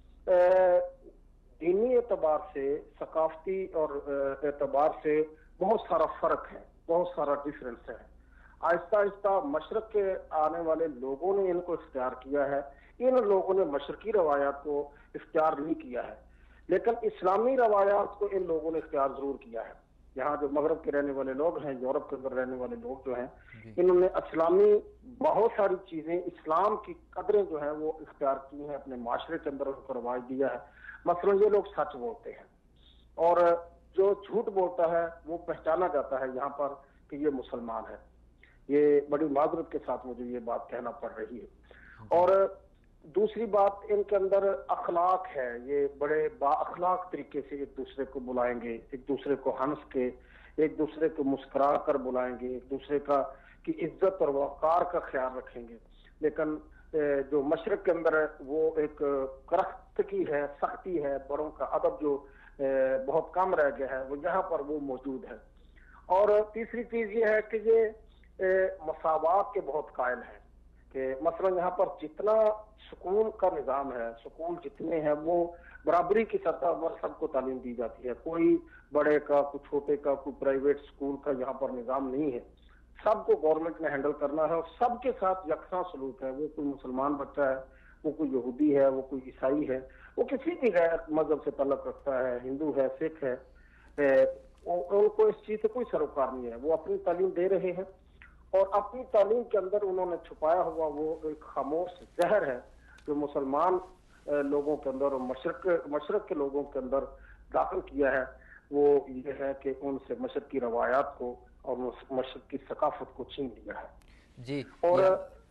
دینی اعتبار سے، ثقافتی اور اعتبار سے بہت سارا فرق ہے، بہت سارا ڈفرینس ہے۔ آہستہ آہستہ مشرق کے آنے والے لوگوں نے ان کو اختیار کیا ہے، ان لوگوں نے مشرقی روایات کو اختیار نہیں کیا ہے، لیکن اسلامی روایات کو ان لوگوں نے اختیار ضرور کیا ہے۔ یہاں جو مغرب کے رہنے والے لوگ ہیں، یورپ کے اندر رہنے والے لوگ جو ہیں، انہوں نے اسلامی بہت ساری چیزیں، اسلام کی قدریں جو ہیں وہ اختیار کی ہیں، اپنے معاشرے کے اندر ان کو رواج دیا ہے۔ مثلا یہ لوگ سچ بولتے ہیں، اور جو جھوٹ بولتا ہے وہ پہچانا جاتا ہے یہاں پر کہ یہ مسلمان ہے۔ یہ بڑی معذرت کے ساتھ مجھے یہ بات کہنا پڑ رہی ہے۔ اور دوسری بات، ان کے اندر اخلاق ہے، یہ بڑے با اخلاق طریقے سے ایک دوسرے کو بلائیں گے، ایک دوسرے کو ہنس کے، ایک دوسرے کو مسکرا کر بلائیں گے، ایک دوسرے کی عزت اور وقار کا خیال رکھیں گے۔ لیکن جو مشرق کے اندر ہے وہ ایک کرختگی ہے، سختی ہے، بڑوں کا ادب جو بہت کم رہ گیا ہے، وہ یہاں پر وہ موجود ہے۔ اور تیسری چیز یہ ہے کہ یہ مساوات کے بہت قائل ہیں، کہ مثلا یہاں پر جتنا سکول کا نظام ہے، سکول جتنے ہیں وہ برابری کی سطح پر سب کو تعلیم دی جاتی ہے، کوئی بڑے کا، کوئی چھوٹے کا، کوئی پرائیویٹ سکول کا یہاں پر نظام نہیں ہے، سب کو گورنمنٹ نے ہینڈل کرنا ہے، اور سب کے ساتھ یکساں سلوک ہے۔ وہ کوئی مسلمان بچہ ہے، وہ کوئی یہودی ہے، وہ کوئی عیسائی ہے، وہ کسی بھی غیر مذہب سے تعلق رکھتا ہے، ہندو ہے، سکھ ہے، ان کو اس چیز سے کوئی سروکار نہیں ہے۔ وہ اپنی تعلیم دے رہے ہیں، اور اپنی تعلیم کے اندر انہوں نے چھپایا ہوا وہ ایک خاموش زہر ہے جو مسلمان لوگوں کے اندر اور مشرق کے لوگوں کے اندر داخل کیا ہے وہ یہ ہے کہ ان سے مشرق کی روایات کو اور مشرق کی ثقافت کو چھین لیا ہے جی اور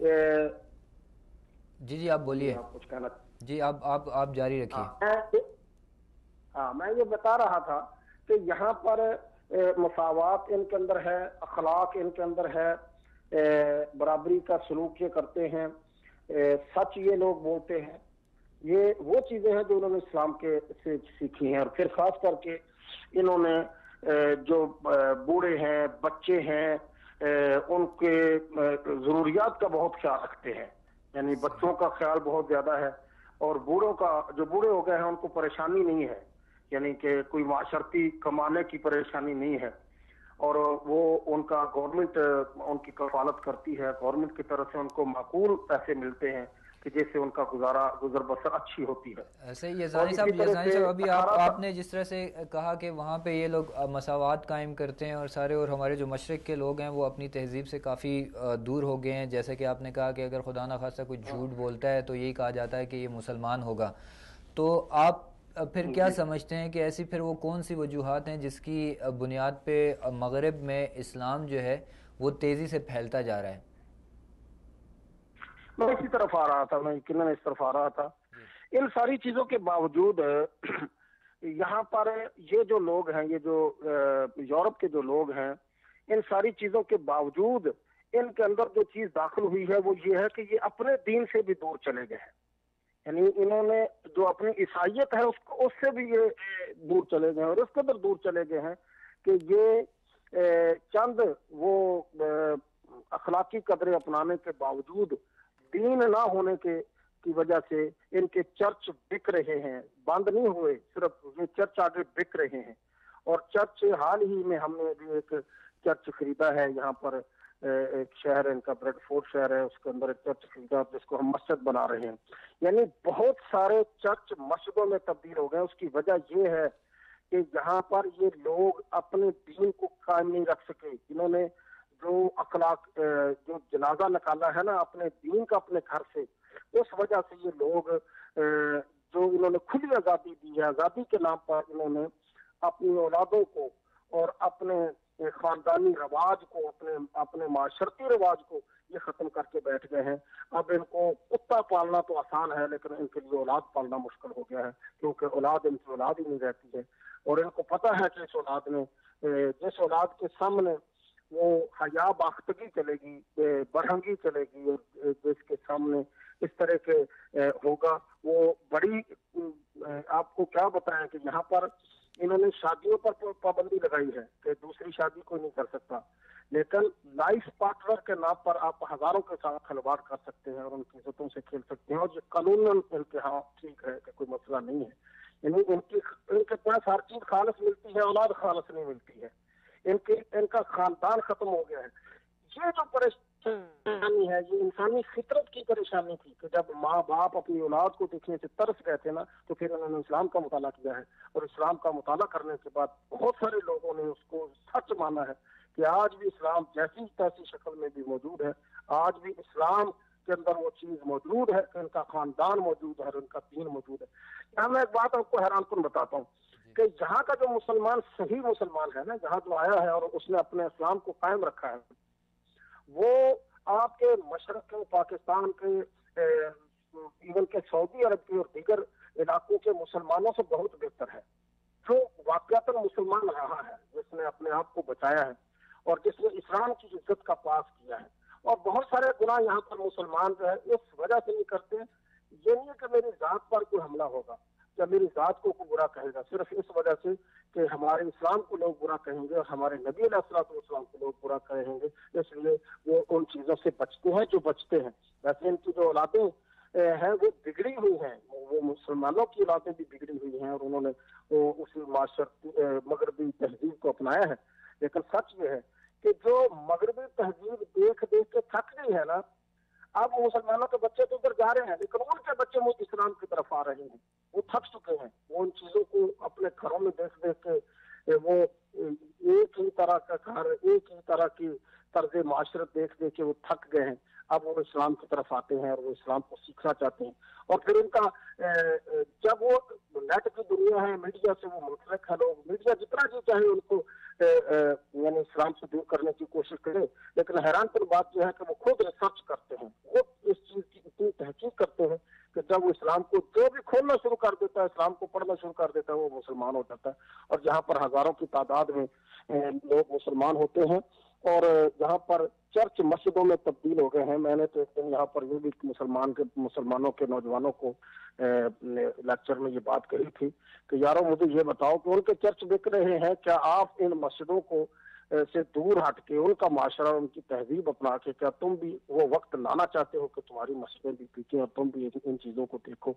جی آپ بولیے. آپ کچھ کہنا؟ جی آپ جاری رکھیے. ہاں میں یہ بتا رہا تھا کہ یہاں پر مساوات ان کے اندر ہے، اخلاق ان کے اندر ہے، برابری کا سلوک یہ کرتے ہیں، سچ یہ لوگ بولتے ہیں. یہ وہ چیزیں ہیں جو انہوں نے اسلام کے سے سیکھی ہیں. اور پھر خاص کر کے انہوں نے جو بوڑھے ہیں، بچے ہیں، ان کے ضروریات کا بہت خیال رکھتے ہیں. یعنی بچوں کا خیال بہت زیادہ ہے، اور بوڑھوں کا، جو بوڑھے ہو گئے ہیں ان کو پریشانی نہیں ہے، یعنی کہ کوئی معاشرتی کمانے کی پریشانی نہیں ہے. اور وہ ان کا گورنمنٹ ان کی کفالت کرتی ہے، گورنمنٹ کی طرف سے ان کو معقول پیسے ملتے ہیں کہ جس سے ان کا گزر بسر اچھی ہوتی ہے. صحیح. یزدانی صاحب ابھی آپ نے جس طرح سے کہا کہ وہاں پہ یہ لوگ مساوات قائم کرتے ہیں اور سارے، اور ہمارے جو مشرق کے لوگ ہیں وہ اپنی تہذیب سے کافی دور ہو گئے ہیں. جیسے کہ آپ نے کہا کہ اگر خدا نخواستہ کوئی جھوٹ بولتا ہے تو یہی کہا جاتا ہے کہ یہ مسلمان ہوگا. تو آپ پھر کیا سمجھتے ہیں کہ ایسی پھر وہ کون سی وجوہات ہیں جس کی بنیاد پہ مغرب میں اسلام جو ہے وہ تیزی سے پھیلتا جا رہا ہے؟ میں اسی طرف آ رہا تھا، میں یقیناً اس طرف آ رہا تھا. ان ساری چیزوں کے باوجود یہاں پر یہ جو لوگ ہیں، یہ جو یورپ کے جو لوگ ہیں، ان ساری چیزوں کے باوجود ان کے اندر جو چیز داخل ہوئی ہے وہ یہ ہے کہ یہ اپنے دین سے بھی دور چلے گئے ہیں. یعنی انہوں نے جو اپنی عیسائیت ہے اس سے بھی یہ دور چلے گئے ہیں، اور اس قدر دور چلے گئے ہیں کہ یہ چند وہ اخلاقی قدریں اپنانے کے باوجود دین نہ ہونے کی وجہ سے ان کے چرچ بک رہے ہیں. بند نہیں ہوئے، صرف یہ چرچ آگے بک رہے ہیں. اور چرچ حال ہی میں ہم نے بھی ایک چرچ خریدا ہے یہاں پر، ایک شہر ہے ان کا بریڈ فورٹ شہر ہے، اس کے اندر ایک چرچ خریدا جس کو ہم مسجد بنا رہے ہیں. یعنی بہت سارے چرچ مسجدوں میں تبدیل ہو گئے. اس کی وجہ یہ ہے کہ یہاں پر یہ لوگ اپنے دین کو قائم نہیں رکھ سکے. انہوں نے جو اخلاق، جو جنازہ نکالا ہے نا اپنے دین کا اپنے گھر سے، اس وجہ سے یہ لوگ جو انہوں نے کھلی آزادی دی ہے، آزادی کے نام پر انہوں نے اپنی اولادوں کو اور اپنے خاندانی رواج کو، اپنے معاشرتی رواج کو یہ ختم کر کے بیٹھ گئے ہیں. اب ان کو کتا پالنا تو آسان ہے لیکن ان کے لیے اولاد پالنا مشکل ہو گیا ہے، کیونکہ اولاد ان کی اولاد ہی نہیں رہتی ہے. اور ان کو پتہ ہے کہ اس اولاد نے، جس اولاد کے سامنے وہ حیا باختگی چلے گی، برہنگی چلے گی، اور جس کے سامنے اس طرح کے ہوگا، وہ بڑی، آپ کو کیا بتائیں کہ یہاں پر انہوں نے شادیوں پر پابندی لگائی ہے کہ دوسری شادی کوئی نہیں کر سکتا، لیکن لائف پارٹنر کے نام پر آپ ہزاروں کے ساتھ کھلواڑ کر سکتے ہیں اور ان کی عزتوں سے کھیل سکتے ہیں. اور یہ قانون ان کے ہاں ٹھیک ہے کہ کوئی مسئلہ نہیں ہے. یعنی ان کے پاس ہر چیز خالص ملتی ہے، اولاد خالص نہیں ملتی ہے. ان کا خاندان ختم ہو گیا ہے. یہ جو پریشانی ہے یہ انسانی فطرت کی پریشانی تھی کہ جب ماں باپ اپنی اولاد کو دیکھنے سے ترس گئے تھے نا، تو پھر انہوں نے اسلام کا مطالعہ کیا ہے. اور اسلام کا مطالعہ کرنے کے بعد بہت سارے لوگوں نے اس کو سچ مانا ہے کہ آج بھی اسلام جیسی تیسی شکل میں بھی موجود ہے. آج بھی اسلام کے اندر وہ چیز موجود ہے کہ ان کا خاندان موجود ہے اور ان کا دین موجود ہے. یہاں میں ایک بات آپ کو حیران کن بتاتا ہوں کہ جہاں کا جو مسلمان صحیح مسلمان ہے نا، جہاں جو آیا ہے اور اس نے اپنے اسلام کو قائم رکھا ہے، وہ آپ کے مشرق کے، پاکستان کے، ایون کے سعودی عرب کے اور دیگر علاقوں کے مسلمانوں سے بہت بہتر ہے. جو واقعات مسلمان رہا ہے، جس نے اپنے آپ کو بچایا ہے اور جس نے اسلام کی عزت کا پاس کیا ہے. اور بہت سارے گناہ یہاں پر مسلمان جو ہے اس وجہ سے نہیں کرتے. یہ نہیں ہے کہ میری ذات پر کوئی حملہ ہوگا یا میری ذات کو کوئی برا کہے گا، صرف اس وجہ سے کہ ہمارے اسلام کو لوگ برا کہیں گے اور ہمارے نبی علیہ الصلوۃ والسلام کو لوگ برا کہیں گے، اس لیے وہ ان چیزوں سے بچتے ہیں جو بچتے ہیں. ویسے ان کی جو اولادیں ہیں وہ بگڑی ہوئی ہیں، وہ مسلمانوں کی اولادیں بھی بگڑی ہوئی ہیں اور انہوں نے اسی معاشرتی مغربی تہذیب کو اپنایا ہے. لیکن سچ یہ ہے کہ جو مغربی تہذیب دیکھ دیکھ کے تھک گئی ہے نا، اب مسلمانوں کے بچے تو ادھر جا رہے ہیں لیکن ان کے بچے وہ اسلام کی طرف آ رہے ہیں. وہ تھک چکے ہیں، وہ ان چیزوں کو اپنے گھروں میں دیکھ دیکھ کے، وہ ایک ہی طرح کا گھر، ایک ہی طرح کی طرز معاشرت دیکھ دیکھ کے وہ تھک گئے ہیں. اب وہ اسلام کی طرف آتے ہیں اور وہ اسلام کو سیکھنا چاہتے ہیں. اور پھر ان کا جب وہ نیٹ کی دنیا ہے، میڈیا سے وہ منسلک ہے، لوگ میڈیا جتنا جی چاہے ان کو یعنی اسلام سے دور کرنے کی کوشش کرے، لیکن حیران کن بات یہ ہے کہ وہ خود ریسرچ کرتے ہیں، خود اس چیز کی اتنی تحقیق کرتے ہیں کہ جب وہ اسلام کو جو بھی کھولنا شروع کر دیتا ہے، اسلام کو پڑھنا شروع کر دیتا ہے، وہ مسلمان ہو جاتا ہے۔ اور جہاں پر ہزاروں کی تعداد میں لوگ مسلمان ہوتے ہیں اور جہاں پر چرچ مسجدوں میں تبدیل ہو گئے ہیں۔ میں نے تو ایک دن یہاں پر یہ بھی مسلمانوں کے نوجوانوں کو لیکچر میں یہ بات کہی تھی کہ یارو مجھے یہ بتاؤ کہ ان کے چرچ بک رہے ہیں، کیا آپ ان مسجدوں کو سے دور ہٹ کے ان کا معاشرہ، ان کی تہذیب اپنا کے کیا تم بھی وہ وقت لانا چاہتے ہو کہ تمہاری مسجدیں بھی پیچھیں اور تم بھی ان چیزوں کو دیکھو؟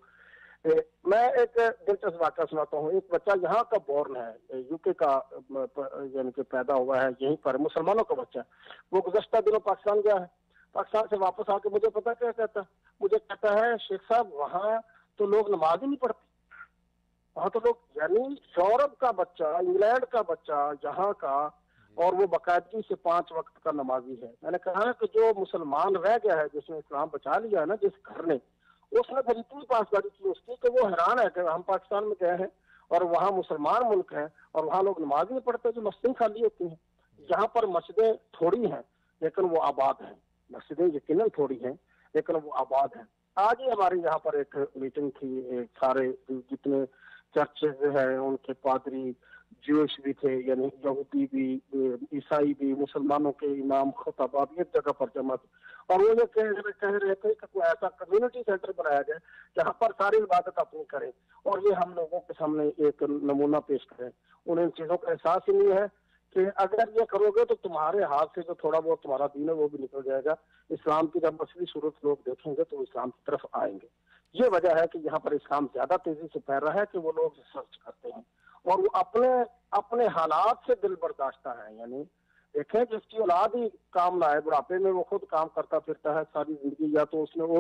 میں ایک دلچسپ واقعہ سناتا ہوں۔ ایک بچہ یہاں کا بورن ہے، یو کے کا یعنی کہ پیدا ہوا ہے یہیں پر، مسلمانوں کا بچہ، وہ گزشتہ دنوں پاکستان گیا ہے۔ پاکستان سے واپس آ کے مجھے پتا کیا کہتا ہے، مجھے کہتا ہے شیخ صاحب وہاں تو لوگ نماز ہی نہیں پڑھتے، وہاں تو لوگ، یعنی یورپ کا بچہ، انگلینڈ کا بچہ یہاں کا، اور وہ باقاعدگی سے 5 وقت کا نمازی ہے۔ میں نے کہا کہ جو مسلمان رہ گیا ہے، جس نے اسلام بچا لیا ہے نا، جس گھر نے، اس نے پھر اتنی پاسداری کی اس کی کہ وہ حیران ہے کہ ہم پاکستان میں گئے ہیں اور وہاں مسلمان ملک ہے اور وہاں لوگ نماز نہیں پڑھتے، جو مسجدیں خالی ہوتی ہیں۔ یہاں پر مسجدیں تھوڑی ہیں لیکن وہ آباد ہیں، مسجدیں یقیناً تھوڑی ہیں لیکن وہ آباد ہیں۔ آج ہی ہمارے یہاں پر ایک میٹنگ تھی، سارے جتنے چرچز ہیں ان کے پادری جوش بھی تھے، یعنی یہودی بھی، عیسائی بھی، مسلمانوں کے امام خطبات ایک جگہ پر جمع تھے، اور وہ یہ کہہ رہے تھے کہ کوئی ایسا کمیونٹی سینٹر بنایا جائے جہاں پر ساری عبادت اپنی کریں اور یہ ہم لوگوں کے سامنے ایک نمونہ پیش کریں۔ انہیں ان چیزوں کا احساس ہی نہیں ہے کہ اگر یہ کرو گے تو تمہارے ہاتھ سے جو تھوڑا بہت تمہارا دین ہے وہ بھی نکل جائے گا۔ اسلام کی جب اصلی صورت لوگ دیکھیں گے تو وہ اسلام کی طرف آئیں گے۔ یہ وجہ ہے کہ یہاں پر اسلام زیادہ تیزی سے پھیل رہا ہے کہ وہ لوگ ریسرچ کرتے ہیں اور وہ اپنے حالات سے دل برداشتہ ہے۔ یعنی دیکھیں جس کی اولاد ہی کام نہ ہے، بڑھاپے میں وہ خود کام کرتا پھرتا ہے ساری زندگی، یا تو اس نے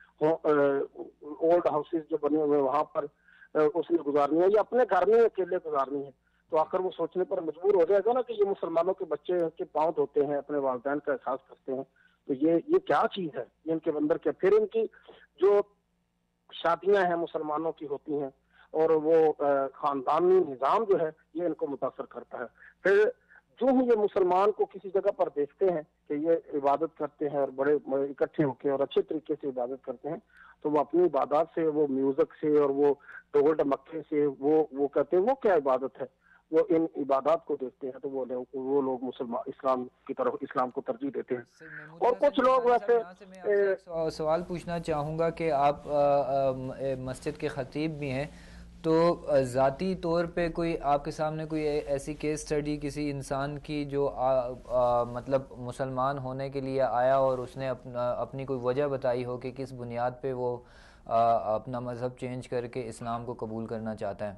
اولڈ ہاؤسز جو بنے ہوئے وہاں پر اس نے گزارنی ہے یا اپنے گھر میں اکیلے گزارنی ہے، تو آخر وہ سوچنے پر مجبور ہو جائے گا نا کہ یہ مسلمانوں کے بچے کے پاؤں دھوتے ہیں، اپنے والدین کا احساس کرتے ہیں، تو یہ کیا چیز ہے، یہ ان کے اندر کیا۔ پھر ان کی جو شادیاں ہیں مسلمانوں کی ہوتی ہیں اور وہ خاندانی نظام جو ہے یہ ان کو متاثر کرتا ہے۔ پھر جو ہی یہ مسلمان کو کسی جگہ پر دیکھتے ہیں کہ یہ عبادت کرتے ہیں اور بڑے اکٹھے ہو کے اور اچھے طریقے سے عبادت کرتے ہیں، تو وہ اپنی عبادات سے، وہ میوزک سے اور وہ ڈول ڈمکے سے وہ کہتے ہیں وہ کیا عبادت ہے، وہ ان عبادات کو دیکھتے ہیں تو وہ لوگ مسلمان اسلام کی طرف، اسلام کو ترجیح دیتے ہیں۔ اور کچھ لوگ ویسے میں آپ سے ایک سوال پوچھنا چاہوں گا کہ آپ مسجد کے خطیب بھی ہیں، تو ذاتی طور پہ کوئی آپ کے سامنے کوئی ایسی کیس اسٹڈی کسی انسان کی جو مطلب مسلمان ہونے کے لیے آیا اور اس نے اپنی کوئی وجہ بتائی ہو کہ کس بنیاد پہ وہ اپنا مذہب چینج کر کے اسلام کو قبول کرنا چاہتا ہے؟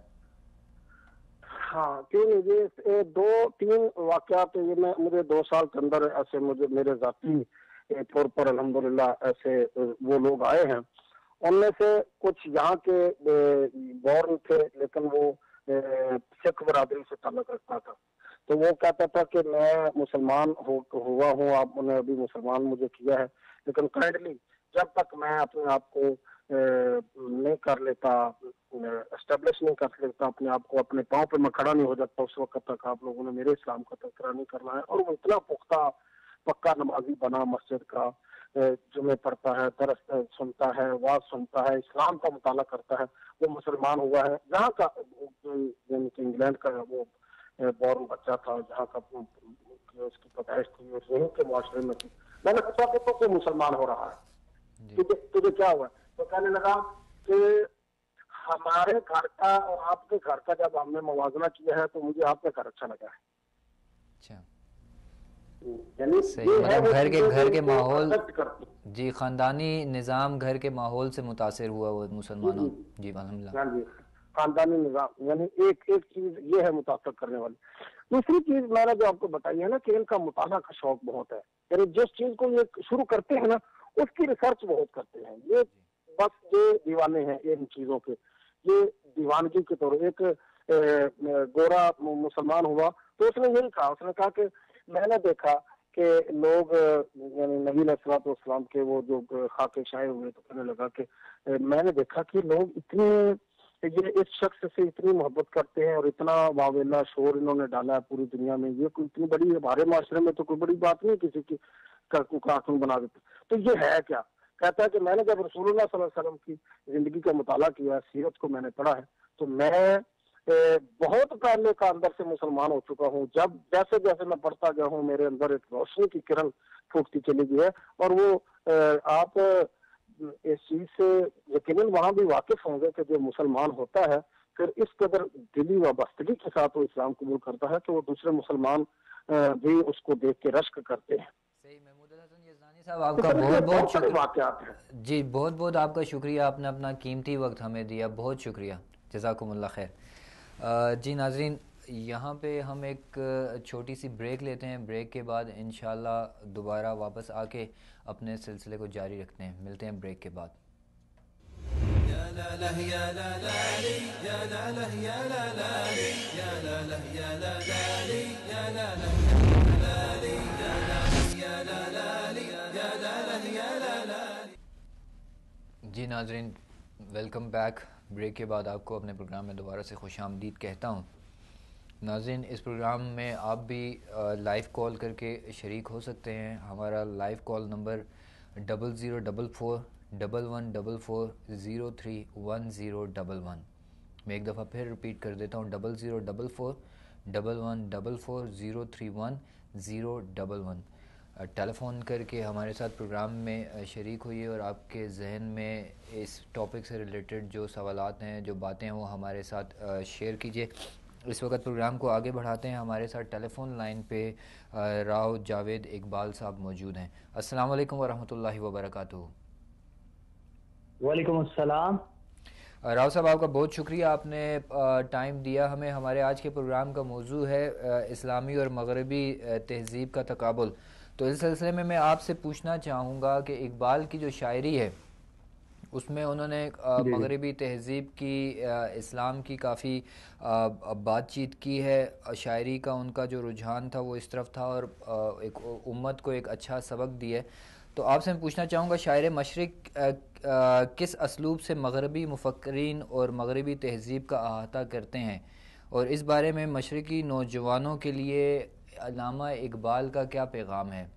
ہاں کیوں نہیں، یہ 2-3 واقعات مجھے 2 سال کے اندر ایسے میرے ذاتی طور پر الحمدللہ ایسے وہ لوگ آئے ہیں۔ ان میں سے کچھ یہاں کے بورن تھے لیکن وہ سکھ برادری سے تعلق رکھتا تھا، تو وہ کہتا تھا کہ میں مسلمان ہوا ہوں، آپ نے ابھی مسلمان مجھے کیا ہے، لیکن کائنڈلی جب تک میں اپنے آپ کو نہیں کر لیتا، اسٹیبلش نہیں کر لیتا اپنے آپ کو، اپنے پاؤں پہ میں کھڑا نہیں ہو جاتا، اس وقت تک آپ لوگوں نے میرے اسلام کا تذکرہ نہیں کرنا ہے۔ اور وہ اتنا پختہ پکا نمازی بنا، مسجد کا جمعے پڑھتا ہے، درس سنتا ہے، واز سنتا ہے، اسلام کا مطالعہ کرتا ہے، وہ مسلمان ہوا ہے۔ یہاں کا یعنی کہ انگلینڈ کا وہ بورن بچہ تھا، جہاں کا اس کی پیدائش تھی اور یہیں کے معاشرے میں تھی۔ میں نے پوچھا کہ تو کوئی مسلمان ہو رہا ہے، تجھے کیا ہوا؟ تو کہنے لگا کہ ہمارے گھر کا اور آپ کے گھر کا جب ہم نے موازنہ کیا ہے تو مجھے آپ کا گھر اچھا لگا ہے۔ اچھا، یعنی گھر کے ماحول، جی خاندانی نظام گھر کے ماحول سے متاثر ہوا وہ مسلمانوں۔ جی الحمدللہ، جی خاندانی نظام، یعنی ایک چیز یہ ہے متاثر کرنے والی۔ دوسری چیز میں نے جو آپ کو بتائی ہے نا کہ ان کا مطالعہ کا شوق بہت ہے، یعنی جس چیز کو یہ شروع کرتے ہیں نا اس کی ریسرچ بہت کرتے ہیں۔ یہ بس یہ دیوانے ہیں ان چیزوں کے، یہ دیوانگی کے طور۔ ایک گورا مسلمان ہوا تو اس نے یہی کہا، اس نے کہا کہ میں نے دیکھا کہ لوگ یعنی نبی علیہ الصلوۃ والسلام کے وہ جو خاکے شائع ہوئے تو کہنے لگا کہ میں نے دیکھا کہ لوگ یہ اس شخص سے اتنی محبت کرتے ہیں اور اتنا واویلا شور انہوں نے ڈالا ہے پوری دنیا میں, یہ کوئی اتنی بڑی, ہمارے معاشرے میں تو کوئی بڑی بات نہیں کسی کی کارٹون بنا دیتے, تو یہ ہے کیا. کہتا ہے کہ میں نے جب رسول اللہ صلی اللہ علیہ وسلم کی زندگی کا مطالعہ کیا, سیرت کو میں نے پڑھا ہے, تو میں بہت پہلے کا اندر سے مسلمان ہو چکا ہوں. جب جیسے جیسے میں پڑھتا گیا ہوں میرے اندر ایک روشنی کی کرن پھوٹتی چلی گئی ہے, اور وہ آپ اس چیز سے یقیناً وہاں بھی واقف ہوں گے کہ جو مسلمان ہوتا ہے پھر اس قدر دلی وابستگی کے ساتھ وہ اسلام قبول کرتا ہے کہ وہ دوسرے مسلمان بھی اس کو دیکھ کے رشک کرتے ہیں. صحیح. محمود الحسن یزدانی صاحب آپ کا بہت بہت شکریہ. واقعات ہیں جی, بہت بہت آپ کا شکریہ, آپ نے اپنا قیمتی وقت ہمیں دیا, بہت شکریہ, جزاکم اللہ خیر. جی ناظرین, یہاں پہ ہم ایک چھوٹی سی بریک لیتے ہیں, بریک کے بعد انشاءاللہ دوبارہ واپس آ کے اپنے سلسلے کو جاری رکھتے ہیں. ملتے ہیں بریک کے بعد. جی ناظرین, ویلکم بیک. بریک کے بعد آپ کو اپنے پروگرام میں دوبارہ سے خوش آمدید کہتا ہوں. ناظرین, اس پروگرام میں آپ بھی لائیو کال کر کے شریک ہو سکتے ہیں. ہمارا لائیو کال نمبر 004444031011. میں ایک دفعہ پھر ریپیٹ کر دیتا ہوں, 00441110311011. ٹیلی فون کر کے ہمارے ساتھ پروگرام میں شریک ہوئیے اور آپ کے ذہن میں اس ٹاپک سے ریلیٹڈ جو سوالات ہیں, جو باتیں ہیں, وہ ہمارے ساتھ شیئر کیجیے. اس وقت پروگرام کو آگے بڑھاتے ہیں. ہمارے ساتھ ٹیلی فون لائن پہ راؤ جاوید اقبال صاحب موجود ہیں. السلام علیکم ورحمۃ اللہ وبرکاتہ. وعلیکم السلام. راؤ صاحب, آپ کا بہت شکریہ, آپ نے ٹائم دیا ہمیں. ہمارے آج کے پروگرام کا موضوع ہے اسلامی اور مغربی تہذیب کا تقابل. تو اس سلسلے میں آپ سے پوچھنا چاہوں گا کہ اقبال کی جو شاعری ہے اس میں انہوں نے مغربی تہذیب کی, اسلام کی کافی بات چیت کی ہے. شاعری کا ان کا جو رجحان تھا وہ اس طرف تھا اور ایک امت کو ایک اچھا سبق دیا. تو آپ سے میں پوچھنا چاہوں گا, شاعر مشرق کس اسلوب سے مغربی مفکرین اور مغربی تہذیب کا احاطہ کرتے ہیں, اور اس بارے میں مشرقی نوجوانوں کے لیے علامہ اقبال کا کیا پیغام ہے؟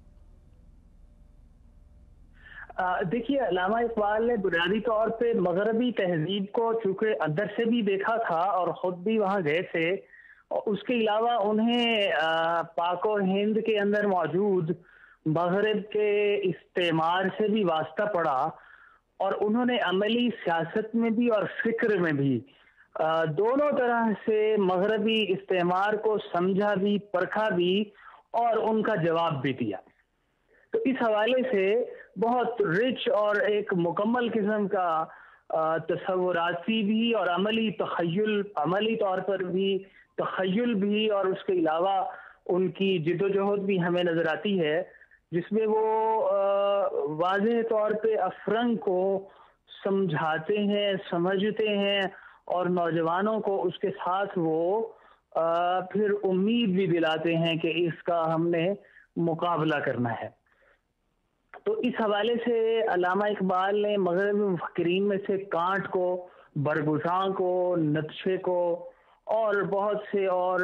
دیکھیے, علامہ اقبال نے بنیادی طور پہ مغربی تہذیب کو چونکہ اندر سے بھی دیکھا تھا اور خود بھی وہاں گئے تھے, اور اس کے علاوہ انہیں پاک و ہند کے اندر موجود مغرب کے استعمار سے بھی واسطہ پڑا, اور انہوں نے عملی سیاست میں بھی اور فکر میں بھی دونوں طرح سے مغربی استعمار کو سمجھا بھی, پرکھا بھی اور ان کا جواب بھی دیا. تو اس حوالے سے بہت رچ اور ایک مکمل قسم کا تصوراتی بھی اور عملی تخیل, عملی طور پر بھی تخیل بھی, اور اس کے علاوہ ان کی جد و جہد بھی ہمیں نظر آتی ہے, جس میں وہ واضح طور پہ افرنگ کو سمجھاتے ہیں, سمجھتے ہیں, اور نوجوانوں کو اس کے ساتھ وہ پھر امید بھی دلاتے ہیں کہ اس کا ہم نے مقابلہ کرنا ہے. تو اس حوالے سے علامہ اقبال نے مغربی مفکرین میں سے کانٹ کو, برگزاں کو, نتشے کو اور بہت سے اور.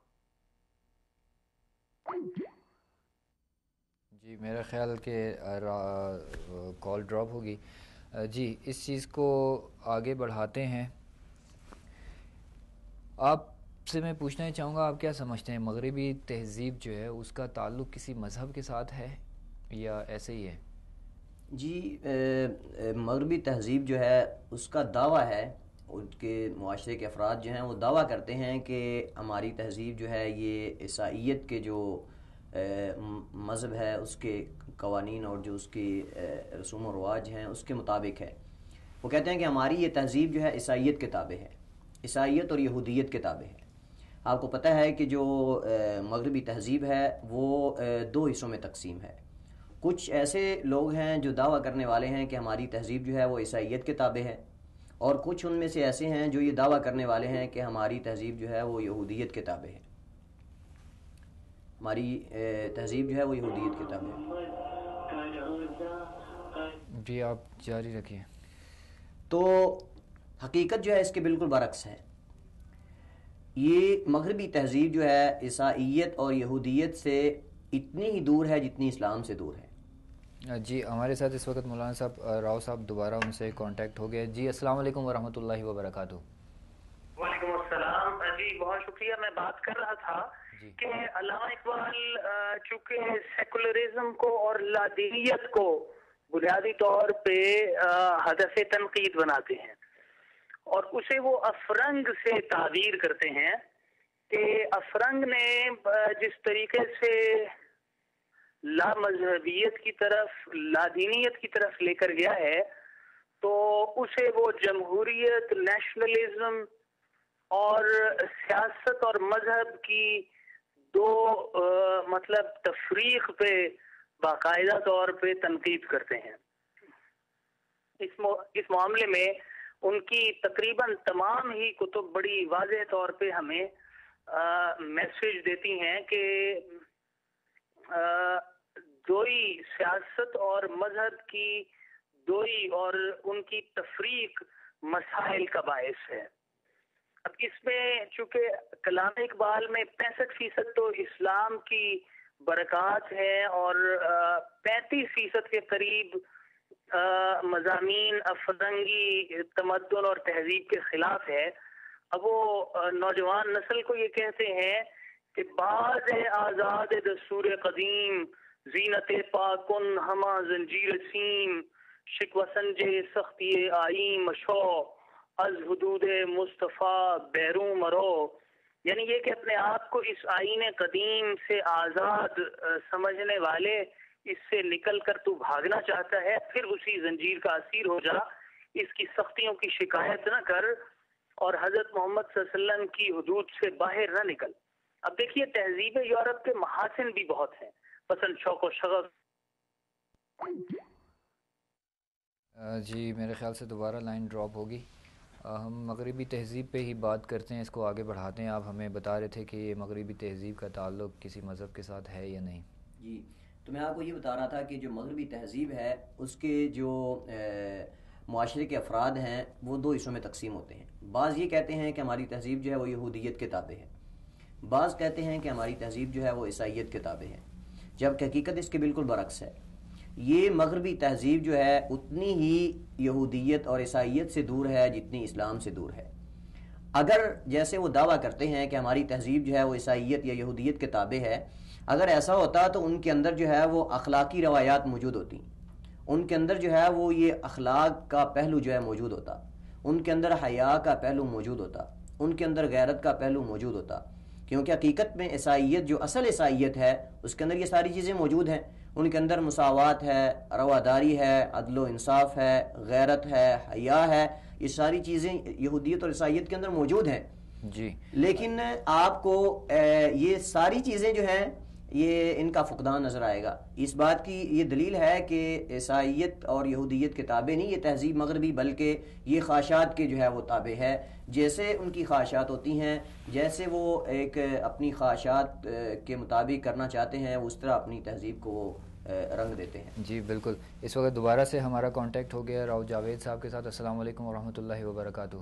جی, میرا خیال کہ کال ڈراپ ہوگی. جی, اس چیز کو آگے بڑھاتے ہیں. آپ سے میں پوچھنا چاہوں گا, آپ کیا سمجھتے ہیں مغربی تہذیب جو ہے اس کا تعلق کسی مذہب کے ساتھ ہے یا ایسے ہی ہے؟ جی, مغربی تہذیب جو ہے اس کا دعویٰ ہے, ان کے معاشرے کے افراد جو ہیں وہ دعویٰ کرتے ہیں کہ ہماری تہذیب جو ہے یہ عیسائیت کے جو مذہب ہے اس کے قوانین اور جو اس کی رسوم و رواج ہیں اس کے مطابق ہے. وہ کہتے ہیں کہ ہماری یہ تہذیب جو ہے عیسائیت کے تابع ہے, عیسائیت اور یہودیت کے تابع ہے. آپ کو پتہ ہے کہ جو مغربی تہذیب ہے وہ دو حصوں میں تقسیم ہے. کچھ ایسے لوگ ہیں جو دعویٰ کرنے والے ہیں کہ ہماری تہذیب جو ہے وہ عیسائیت کے تابع ہے, اور کچھ ان میں سے ایسے ہیں جو یہ دعویٰ کرنے والے ہیں کہ ہماری تہذیب جو ہے وہ یہودیت کے تابع ہے. ہماری تہذیب جو ہے وہ یہودیت کے تابع ہے۔ جی آپ جاری رکھیے۔ تو حقیقت جو ہے اس کے بالکل برعکس ہے۔ یہ مغربی تہذیب جو ہے عیسائیت اور یہودیت سے اتنی ہی دور ہے جتنی اسلام سے دور ہے۔ جی ہمارے ساتھ اس وقت مولانا صاحب راؤ صاحب دوبارہ ان سے کانٹیکٹ ہو گیا۔ جی السلام علیکم ورحمۃ اللہ وبرکاتہ۔ وعلیکم السلام جی، بہت شکریہ۔ میں بات کر رہا تھا کہ علامہ اقبال چونکہ سیکولرزم کو اور لادینیت کو بنیادی طور پہ ہدف تنقید بناتے ہیں، اور اسے وہ افرنگ سے تعبیر کرتے ہیں کہ افرنگ نے جس طریقے سے لا مذہبیت کی طرف، لا دینیت کی طرف لے کر گیا ہے، تو اسے وہ جمہوریت، نیشنلزم اور سیاست اور مذہب کی دو مطلب تفریق پہ باقاعدہ طور پہ تنقید کرتے ہیں۔ اس معاملے میں ان کی تقریباً تمام ہی کتب بڑی واضح طور پہ ہمیں میسج دیتی ہیں کہ دوئی سیاست اور مذہب کی دوئی اور ان کی تفریق مسائل کا باعث ہے۔ اب اس میں چونکہ کلام اقبال میں 65% تو اسلام کی برکات ہیں اور 35% کے قریب مضامین افرنگی تمدن اور تہذیب کے خلاف ہے۔ اب وہ نوجوان نسل کو یہ کہتے ہیں کہ باز آزاد دستور قدیم، زینت پاکن ہما زنجیر سیم، شکوہ سنجے سختی آئین مشو، از حدود مصطفیٰ بیرون مرو، یعنی یہ کہ اپنے آپ کو اس آئین قدیم سے آزاد سمجھنے والے، اس سے نکل کر تو بھاگنا چاہتا ہے، پھر اسی زنجیر کا اسیر ہو جا، اس کی سختیوں کی شکایت نہ کر اور حضرت محمد صلی اللہ علیہ وسلم کی حدود سے باہر نہ نکل۔ اب دیکھیے تہذیب یورپ کے محاسن بھی بہت ہیں، پسند شوق و شغف۔ جی میرے خیال سے دوبارہ لائن ڈراپ ہوگی۔ ہم مغربی تہذیب پہ ہی بات کرتے ہیں، اس کو آگے بڑھاتے ہیں۔ آپ ہمیں بتا رہے تھے کہ یہ مغربی تہذیب کا تعلق کسی مذہب کے ساتھ ہے یا نہیں؟ جی تو میں آپ کو یہ بتا رہا تھا کہ جو مغربی تہذیب ہے اس کے جو معاشرے کے افراد ہیں وہ دو حصوں میں تقسیم ہوتے ہیں۔ بعض یہ کہتے ہیں کہ ہماری تہذیب جو ہے وہ یہودیت کے تابع ہے، بعض کہتے ہیں کہ ہماری تہذیب جو ہے وہ عیسائیت کے تابع ہے، جبکہ حقیقت اس کے بالکل برعکس ہے۔ یہ مغربی تہذیب جو ہے اتنی ہی یہودیت اور عیسائیت سے دور ہے جتنی اسلام سے دور ہے۔ اگر جیسے وہ دعویٰ کرتے ہیں کہ ہماری تہذیب جو ہے وہ عیسائیت یا یہودیت کے تابع ہے، اگر ایسا ہوتا تو ان کے اندر جو ہے وہ اخلاقی روایات موجود ہوتی، ان کے اندر جو ہے وہ یہ اخلاق کا پہلو جو ہے موجود ہوتا، ان کے اندر حیا کا پہلو موجود ہوتا، ان کے اندر غیرت کا پہلو موجود ہوتا، کیونکہ حقیقت میں عیسائیت جو اصل عیسائیت ہے اس کے اندر یہ ساری چیزیں موجود ہیں۔ ان کے اندر مساوات ہے، رواداری ہے، عدل و انصاف ہے، غیرت ہے، حیا ہے، یہ ساری چیزیں یہودیت اور عیسائیت کے اندر موجود ہیں۔ جی لیکن آپ کو یہ ساری چیزیں جو ہیں یہ ان کا فقدان نظر آئے گا۔ اس بات کی یہ دلیل ہے کہ عیسائیت اور یہودیت کے تابع نہیں یہ تہذیب مغربی، بلکہ یہ خواہشات کے جو ہے وہ تابع ہے۔ جیسے ان کی خواہشات ہوتی ہیں، جیسے وہ ایک اپنی خواہشات کے مطابق کرنا چاہتے ہیں، اس طرح اپنی تہذیب کو وہ رنگ دیتے ہیں۔ جی بالکل۔ اس وقت دوبارہ سے ہمارا کانٹیکٹ ہو گیا راؤ جاوید صاحب کے ساتھ۔ السلام علیکم ورحمۃ اللہ وبرکاتہ۔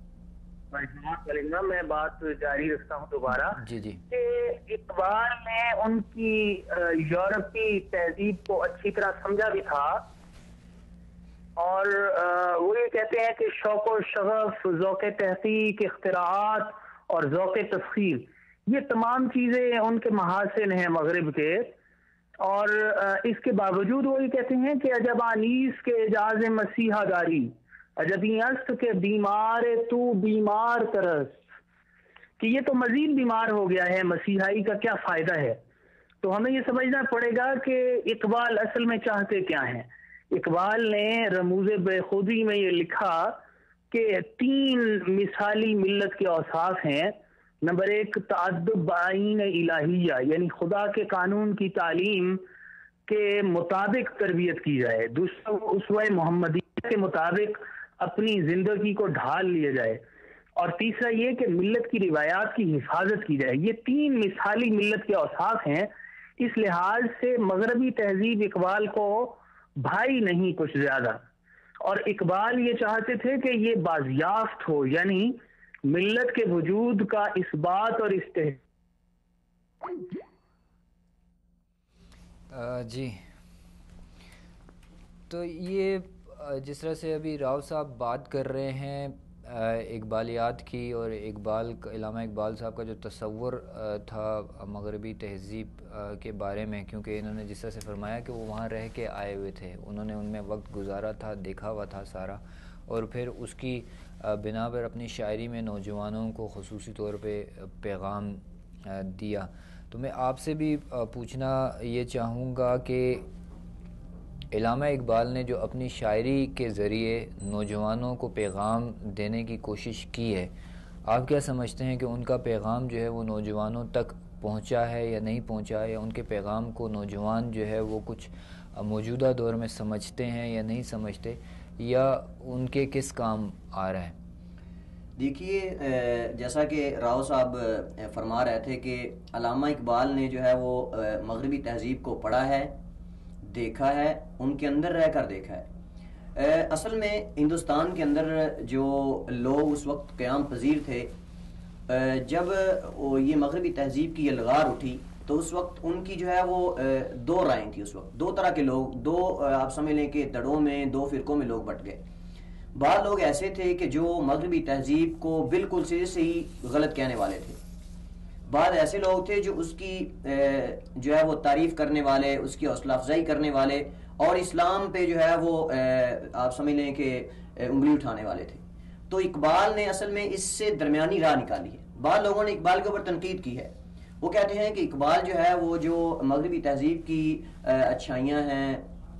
میں بات جاری رکھتا ہوں دوبارہ جی جی کہ اقبال نے ان کی یورپی تہذیب کو اچھی طرح سمجھا بھی تھا، اور وہ یہ کہتے ہیں کہ شوق و شغف، ذوق تحقیق، اختراعات اور ذوق تفخیر، یہ تمام چیزیں ان کے محاسن ہیں مغرب کے، اور اس کے باوجود وہ یہ کہتے ہیں کہ عجب آنیس کے اعجاز مسیحا داری، عجبی است کے بیمار تو بیمار ترس، کہ یہ تو مزید بیمار ہو گیا ہے، مسیحائی کا کیا فائدہ ہے۔ تو ہمیں یہ سمجھنا پڑے گا کہ اقبال اصل میں چاہتے کیا ہیں۔ اقبال نے رموز بے خودی میں یہ لکھا کہ 3 مثالی ملت کے اوصاف ہیں۔ نمبر 1 تعدب بعین الہیہ، یعنی خدا کے قانون کی تعلیم کے مطابق تربیت کی جائے۔ دوسرا اسوہ محمدیہ کے مطابق اپنی زندگی کو ڈھال لیا جائے، اور تیسرا یہ کہ ملت کی روایات کی حفاظت کی جائے. یہ 3 مثالی ملت کے اوصاف ہیں. اس لحاظ سے مغربی تہذیب اقبال کو بھائی نہیں کچھ زیادہ، اور اقبال یہ چاہتے تھے کہ یہ بازیافت ہو، یعنی ملت کے وجود کا اثبات اور جی. تو یہ جس طرح سے ابھی راؤ صاحب بات کر رہے ہیں اقبالیات کی، اور علامہ اقبال صاحب کا جو تصور تھا مغربی تہذیب کے بارے میں، کیونکہ انہوں نے جس طرح سے فرمایا کہ وہ وہاں رہ کے آئے ہوئے تھے، انہوں نے ان میں وقت گزارا تھا، دیکھا ہوا تھا سارا، اور پھر اس کی بنا پر اپنی شاعری میں نوجوانوں کو خصوصی طور پہ پیغام دیا. تو میں آپ سے بھی پوچھنا یہ چاہوں گا کہ علامہ اقبال نے جو اپنی شاعری کے ذریعے نوجوانوں کو پیغام دینے کی کوشش کی ہے، آپ کیا سمجھتے ہیں کہ ان کا پیغام جو ہے وہ نوجوانوں تک پہنچا ہے یا نہیں پہنچا، یا ان کے پیغام کو نوجوان جو ہے وہ کچھ موجودہ دور میں سمجھتے ہیں یا نہیں سمجھتے، یا ان کے کس کام آ رہا ہے؟ دیکھیے، جیسا کہ راؤ صاحب فرما رہے تھے کہ علامہ اقبال نے جو ہے وہ مغربی تہذیب کو پڑھا ہے، دیکھا ہے، ان کے اندر رہ کر دیکھا ہے. اصل میں ہندوستان کے اندر جو لوگ اس وقت قیام پذیر تھے، جب یہ مغربی تہذیب کی یہ لغار اٹھی تو اس وقت ان کی جو ہے وہ 2 رائیں تھی. اس وقت 2 طرح کے لوگ، آپ سمجھ لیں کہ دڑوں میں 2 فرقوں میں لوگ بٹ گئے. بعض لوگ ایسے تھے کہ جو مغربی تہذیب کو بالکل سرے سے ہی غلط کہنے والے تھے. بعض ایسے لوگ تھے جو اس کی جو ہے وہ تعریف کرنے والے، اس کی حوصلہ افزائی کرنے والے، اور اسلام پہ جو ہے وہ آپ سمجھ لیں کہ انگلی اٹھانے والے تھے. تو اقبال نے اصل میں اس سے درمیانی راہ نکالی ہے. بعض لوگوں نے اقبال کے اوپر تنقید کی ہے. وہ کہتے ہیں کہ اقبال جو ہے وہ جو مغربی تہذیب کی اچھائیاں ہیں،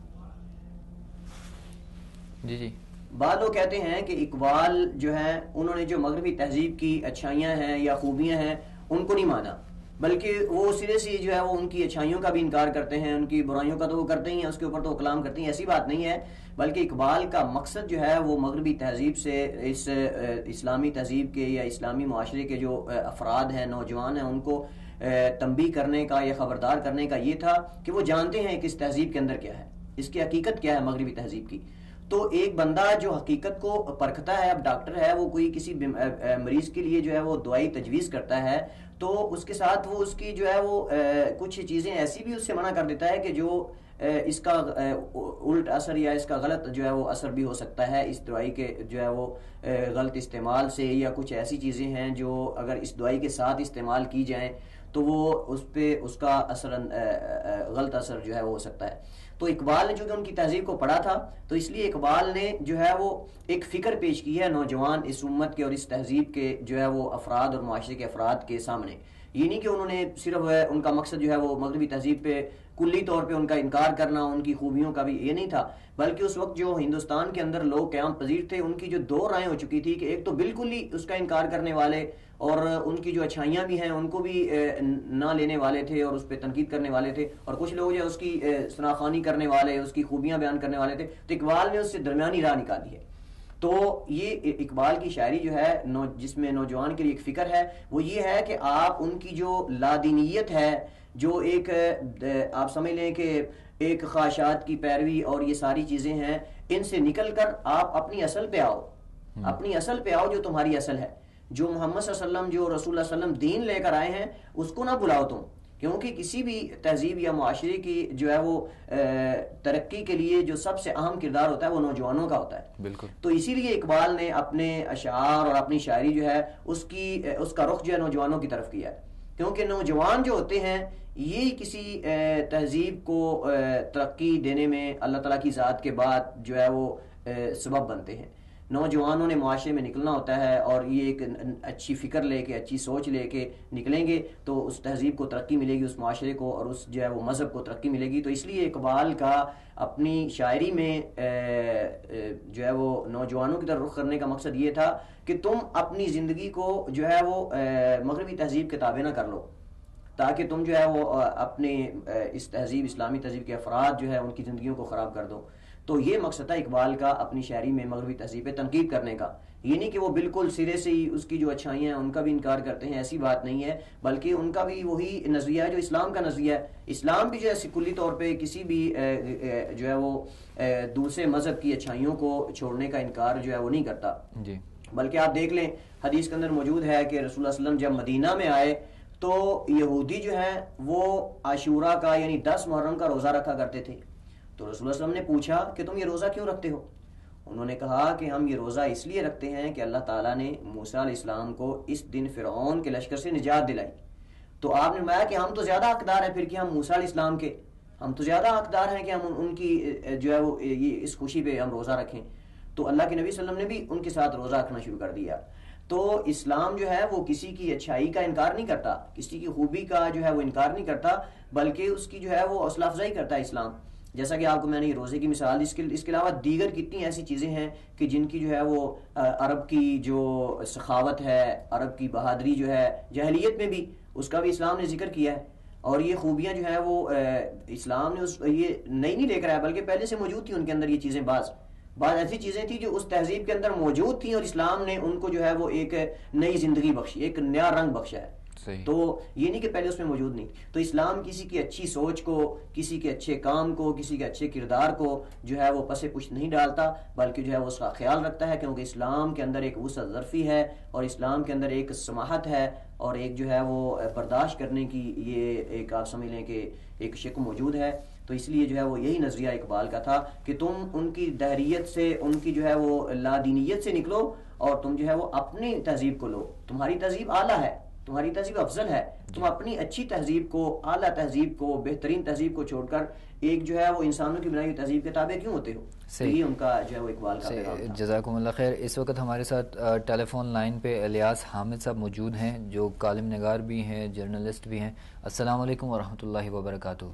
جی بعض لوگ کہتے ہیں کہ اقبال جو ہے انہوں نے جو مغربی تہذیب کی اچھائیاں ہیں یا خوبیاں ہیں ان کو نہیں مانا، بلکہ وہ سرے سے جو ہے وہ ان کی اچھائیوں کا بھی انکار کرتے ہیں، ان کی برائیوں کا تو وہ کرتے ہی ہیں، اس کے اوپر تو وہ کلام کرتے ہیں. ایسی بات نہیں ہے، بلکہ اقبال کا مقصد جو ہے وہ مغربی تہذیب سے، اس اسلامی تہذیب کے یا اسلامی معاشرے کے جو افراد ہیں، نوجوان ہیں، ان کو تنبیہ کرنے کا یا خبردار کرنے کا یہ تھا کہ وہ جانتے ہیں کہ اس تہذیب کے اندر کیا ہے، اس کی حقیقت کیا ہے مغربی تہذیب کی. تو ایک بندہ جو حقیقت کو پرکھتا ہے، اب ڈاکٹر ہے، وہ کوئی کسی مریض کے لیے جو ہے وہ دوائی تجویز کرتا ہے، تو اس کے ساتھ وہ اس کی جو ہے وہ کچھ چیزیں ایسی بھی اس سے منع کر دیتا ہے کہ جو اس کا الٹ اثر یا اس کا غلط جو ہے وہ اثر بھی ہو سکتا ہے اس دوائی کے جو ہے وہ غلط استعمال سے، یا کچھ ایسی چیزیں ہیں جو اگر اس دوائی کے ساتھ استعمال کی جائیں تو وہ اس پہ اس کا اثر غلط اثر جو ہے وہ ہو سکتا ہے. تو اقبال نے چونکہ ان کی تہذیب کو پڑھا تھا، تو اس لیے اقبال نے جو ہے وہ ایک فکر پیش کی ہے نوجوان اس امت کے اور اس تہذیب کے جو ہے وہ افراد اور معاشرے کے افراد کے سامنے. یہ نہیں کہ انہوں نے صرف ان کا مقصد جو ہے وہ مغربی تہذیب پہ کلی طور پہ ان کا انکار کرنا، ان کی خوبیوں کا بھی یہ نہیں تھا، بلکہ اس وقت جو ہندوستان کے اندر لوگ قیام پذیر تھے ان کی جو 2 رائیں ہو چکی تھی کہ ایک تو بالکل ہی اس کا انکار کرنے والے اور ان کی جو اچھائیاں بھی ہیں ان کو بھی نہ لینے والے تھے اور اس پہ تنقید کرنے والے تھے، اور کچھ لوگ جو اس کی ثناخوانی کرنے والے، اس کی خوبیاں بیان کرنے والے تھے. تو اقبال نے اس سے درمیانی راہ نکالی ہے. تو یہ اقبال کی شاعری جو ہے جس میں نوجوان کے لیے ایک فکر ہے، وہ یہ ہے کہ آپ ان کی جو لادینیت ہے، جو ایک آپ سمجھ لیں کہ ایک خواہشات کی پیروی اور یہ ساری چیزیں ہیں، ان سے نکل کر آپ اپنی اصل پہ آؤ، اپنی اصل پہ آؤ جو تمہاری اصل ہے، جو محمد صلی اللہ علیہ وسلم، جو رسول اللہ صلی اللہ علیہ وسلم دین لے کر آئے ہیں اس کو نہ بلاؤ تم. کیونکہ کسی بھی تہذیب یا معاشرے کی جو ہے وہ ترقی کے لیے جو سب سے اہم کردار ہوتا ہے وہ نوجوانوں کا ہوتا ہے. بالکل. تو اسی لیے اقبال نے اپنے اشعار اور اپنی شاعری جو ہے اس کا رخ جو ہے نوجوانوں کی طرف کیا ہے، کیونکہ نوجوان جو ہوتے ہیں یہ کسی تہذیب کو ترقی دینے میں اللہ تعالیٰ کی ذات کے بعد جو ہے وہ سبب بنتے ہیں. نوجوانوں نے معاشرے میں نکلنا ہوتا ہے اور یہ ایک اچھی فکر لے کے، اچھی سوچ لے کے نکلیں گے تو اس تہذیب کو ترقی ملے گی، اس معاشرے کو اور اس جو ہے وہ مذہب کو ترقی ملے گی. تو اس لیے اقبال کا اپنی شاعری میں جو ہے وہ نوجوانوں کی طرف رخ کرنے کا مقصد یہ تھا کہ تم اپنی زندگی کو جو ہے وہ مغربی تہذیب کے تابع نہ کر لو، تاکہ تم جو ہے وہ اپنے اس تہذیب، اسلامی تہذیب کے افراد جو ہے ان کی زندگیوں کو خراب کر دو. تو یہ مقصد تھا اقبال کا اپنی شاعری میں مغربی تہذیب پہ تنقید کرنے کا. یہ نہیں کہ وہ بالکل سرے سے ہی اس کی جو اچھائیاں ہیں ان کا بھی انکار کرتے ہیں, ایسی بات نہیں ہے, بلکہ ان کا بھی وہی نظریہ ہے جو اسلام کا نظریہ ہے. اسلام بھی جو ہے کلی طور پہ کسی بھی جو ہے وہ دوسرے مذہب کی اچھائیوں کو چھوڑنے کا انکار جو ہے وہ نہیں کرتا جی. بلکہ آپ دیکھ لیں حدیث کے اندر موجود ہے کہ رسول اللہ صلی اللہ علیہ وسلم جب مدینہ میں آئے تو یہودی جو ہے وہ عاشورہ کا یعنی 10 محرم کا روزہ رکھا کرتے تھے. تو رسول اللہ صلی اللہ علیہ وسلم نے پوچھا کہ تم یہ روزہ کیوں رکھتے ہو؟ انہوں نے کہا کہ ہم یہ روزہ اس لیے رکھتے ہیں کہ اللہ تعالیٰ نے موسیٰ علیہ السلام کو اس دن فرعون کے لشکر سے نجات دلائی. تو آپ نے فرمایا کہ ہم تو زیادہ حقدار ہیں پھر کہ ہم موسیٰ علیہ السلام کے, ہم تو زیادہ حقدار ہیں کہ ہم ان کی جو ہے وہ یہ اس خوشی پہ ہم روزہ رکھیں. تو اللہ کے نبی صلی اللہ علیہ وسلم نے بھی ان کے ساتھ روزہ رکھنا شروع کر دیا. تو اسلام جو ہے وہ کسی کی اچھائی کا انکار نہیں کرتا, کسی کی خوبی کا جو ہے وہ انکار نہیں کرتا, بلکہ اس کی جو ہے وہ حوصلہ افزائی کرتا ہے اسلام. جیسا کہ آپ کو میں نے یہ روزے کی مثال دی, اس کے علاوہ دیگر کتنی ایسی چیزیں ہیں کہ جن کی جو ہے وہ عرب کی جو سخاوت ہے, عرب کی بہادری جو ہے جاہلیت میں بھی اس کا بھی اسلام نے ذکر کیا ہے. اور یہ خوبیاں جو ہیں وہ اسلام نے یہ نئی نہیں لے کر آیا, بلکہ پہلے سے موجود تھی ان کے اندر یہ چیزیں. بعض ایسی چیزیں تھیں جو اس تہذیب کے اندر موجود تھیں اور اسلام نے ان کو جو ہے وہ ایک نئی زندگی بخشی, ایک نیا رنگ بخشا ہے. تو یہ نہیں کہ پہلے اس میں موجود نہیں. تو اسلام کسی کی اچھی سوچ کو, کسی کے اچھے کام کو, کسی کے اچھے کردار کو جو ہے وہ پس پشت نہیں ڈالتا, بلکہ جو ہے وہ اس کا خیال رکھتا ہے, کیونکہ اسلام کے اندر ایک وسعت ظرفی ہے اور اسلام کے اندر ایک سماحت ہے اور ایک جو ہے وہ برداشت کرنے کی یہ ایک آپ سمجھ لیں کہ ایک شک موجود ہے. تو اس لیے جو ہے وہ یہی نظریہ اقبال کا تھا کہ تم ان کی دہریت سے, ان کی جو ہے وہ لادینیت سے نکلو اور تم جو ہے وہ اپنی تہذیب کو لو. تمہاری تہذیب اعلیٰ ہے, تمہاری تہذیب افضل ہے, تم اپنی اچھی تہذیب کو, اعلیٰ تہذیب کو, بہترین تہذیب کو چھوڑ کر ایک جو ہے وہ انسانوں کی بنائی ہوئی تہذیب کے تابع کیوں ہوتے ہو. یہی ان کا جو ہے وہ اقبال کا پیغام تھا. جزاکم اللہ خیر. اس وقت ہمارے ساتھ ٹیلی فون لائن پہ الیاس حامد صاحب موجود ہیں جو کالم نگار بھی ہیں, جرنلسٹ بھی ہیں. السلام علیکم ورحمۃ اللہ وبرکاتہ.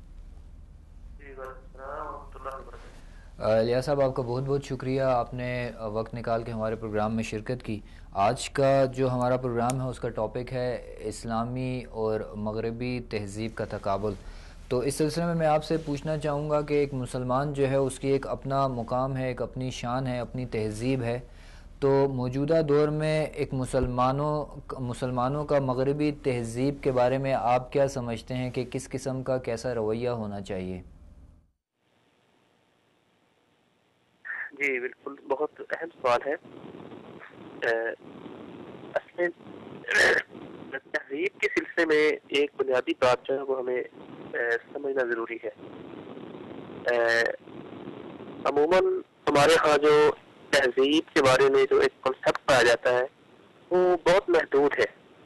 الیاس صاحب آپ کا بہت بہت شکریہ, آپ نے وقت نکال کے ہمارے پروگرام میں شرکت کی. آج کا جو ہمارا پروگرام ہے اس کا ٹاپک ہے اسلامی اور مغربی تہذیب کا تقابل. تو اس سلسلے میں آپ سے پوچھنا چاہوں گا کہ ایک مسلمان جو ہے اس کی ایک اپنا مقام ہے, ایک اپنی شان ہے, اپنی تہذیب ہے. تو موجودہ دور میں ایک مسلمانوں کا مغربی تہذیب کے بارے میں آپ کیا سمجھتے ہیں کہ کس قسم کا کیسا رویہ ہونا چاہیے؟ جی بالکل, بہت اہم سوال ہے. اصل تہذیب کے سلسلے میں ایک بنیادی بات جو ہے وہ ہمیں سمجھنا ضروری ہے. عموماً ہمارے ہاں جو تہذیب کے بارے میں جو ایک کنسیپٹ پایا جاتا ہے وہ بہت محدود ہے.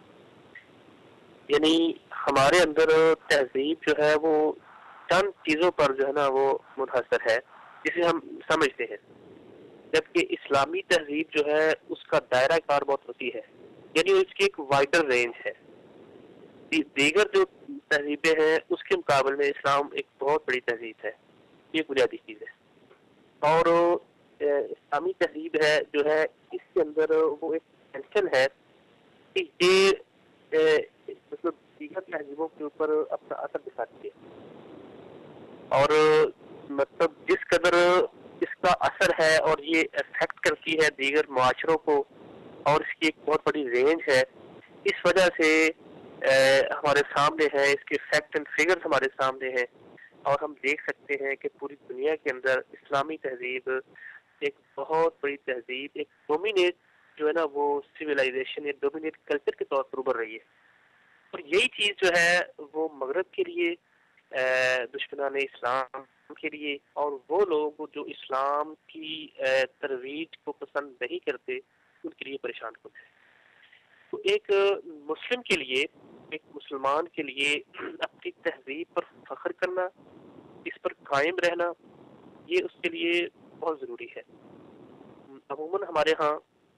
یعنی ہمارے اندر تہذیب جو ہے وہ چند چیزوں پر جو ہے نا وہ منحصر ہے جسے ہم سمجھتے ہیں, جبکہ اسلامی تہذیب جو ہے اس کا دائرہ کار بہت وسیع ہے, یعنی اس کی ایک وائڈر رینج ہے. دیگر جو تہذیبیں ہیں اس کے مقابلے میں اسلام ایک بہت بڑی تہذیب ہے, یہ بنیادی چیز ہے. اور اسلامی تہذیب ہے جو ہے اس کے اندر وہ ایک ٹینشن ہے کہ یہ مطلب دیگر تہذیبوں کے اوپر اپنا اثر دکھاتی ہے, اور مطلب جس قدر اس کا اثر ہے اور یہ افیکٹ کرتی ہے دیگر معاشروں کو, اور اس کی ایک بہت بڑی رینج ہے. اس وجہ سے ہمارے سامنے ہے, اس کے فیکٹ اینڈ فگرز ہمارے سامنے ہیں, اور ہم دیکھ سکتے ہیں کہ پوری دنیا کے اندر اسلامی تہذیب ایک بہت بڑی تہذیب, ایک ڈومینیٹ جو ہے نا وہ سویلائزیشن یا ڈومینیٹ کلچر کے طور پر ابھر رہی ہے. اور یہی چیز جو ہے وہ مغرب کے لیے, دشمنان اسلام کے لیے, اور وہ لوگ جو اسلام کی ترویج کو پسند نہیں کرتے ان کے لیے پریشان کن ہے. تو ایک مسلم کے لیے, ایک مسلمان کے لیے اپنی تہذیب پر فخر کرنا, اس پر قائم رہنا, یہ اس کے لیے بہت ضروری ہے. عموماً ہمارے ہاں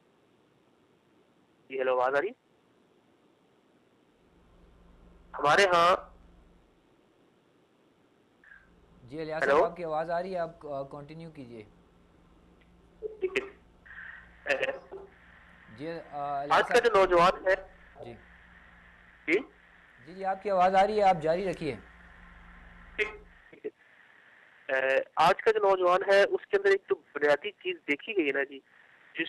جی ہیلو آواز آ رہی, ہمارے ہاں جی الیاس صاحب آپ کی آواز آ رہی ہے, آپ کنٹینیو کیجئے. جی آج کا جو نوجوان ہے جی جی جی جی آپ کی آواز آ رہی ہے, آپ جاری رکھیے. آج کا جو نوجوان ہے اس کے اندر ایک تو بنیادی چیز دیکھی گئی ہے نا جی، جس